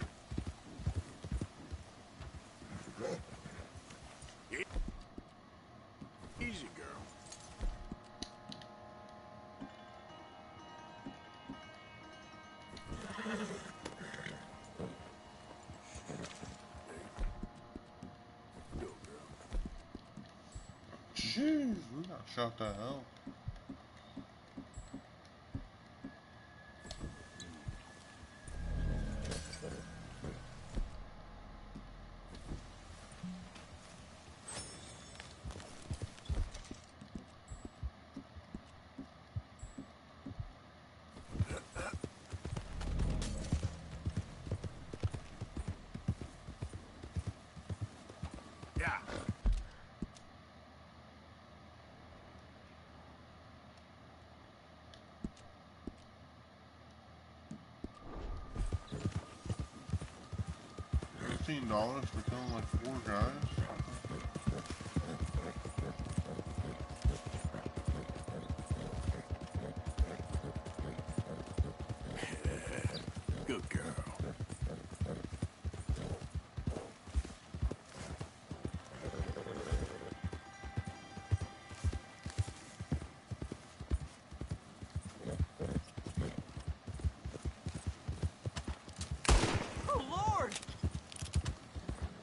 Easy, girl. Jeez, we got shot the hell. Yeah. Fifteen dollars for killing like four guys. Good girl. Oh, Lord!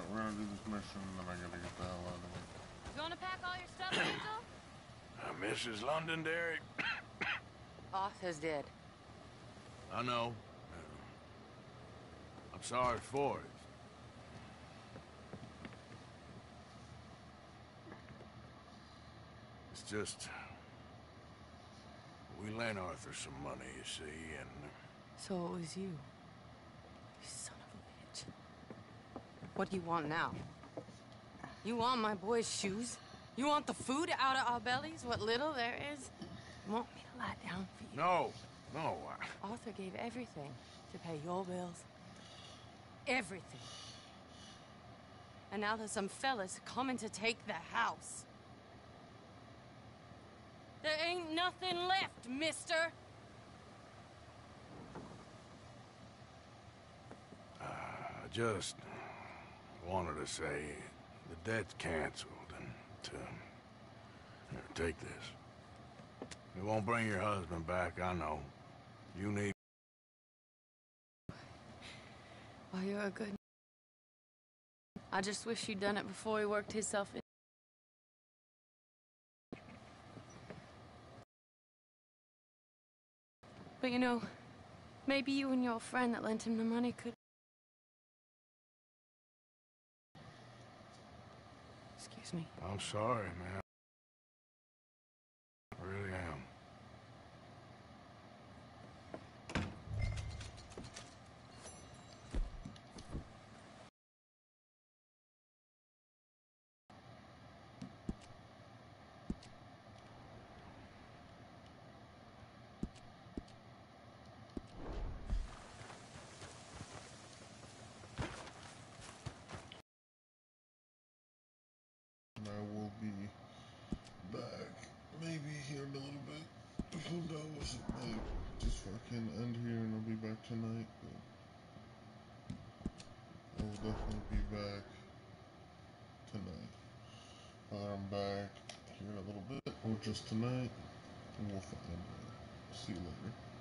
we're gonna do this mission and then I gotta get the hell out of here. You wanna pack all your stuff, Angel? Uh, Missus Londonderry. Arthur's dead. I know. Uh, I'm sorry for it. It's just... we lent Arthur some money, you see, and... So it was you. You son of a bitch. What do you want now? You want my boy's shoes? You want the food out of our bellies? What little there is? You want me to lie down for you? No, no. I... Arthur gave everything to pay your bills. Everything. And now there's some fellas coming to take the house. There ain't nothing left, mister. Uh, I just wanted to say the debt's canceled and to... Here, take this. It won't bring your husband back, I know. You need... Well, you're a good... I just wish you'd done it before he worked himself in. But you know, maybe you and your friend that lent him the money could... Excuse me. I'm sorry, man. I really am. I will be back maybe here in a little bit. Who knows? It might just fucking end here and I'll be back tonight. But I will definitely be back tonight. Whether I'm back here in a little bit or just tonight, we'll find out. See you later.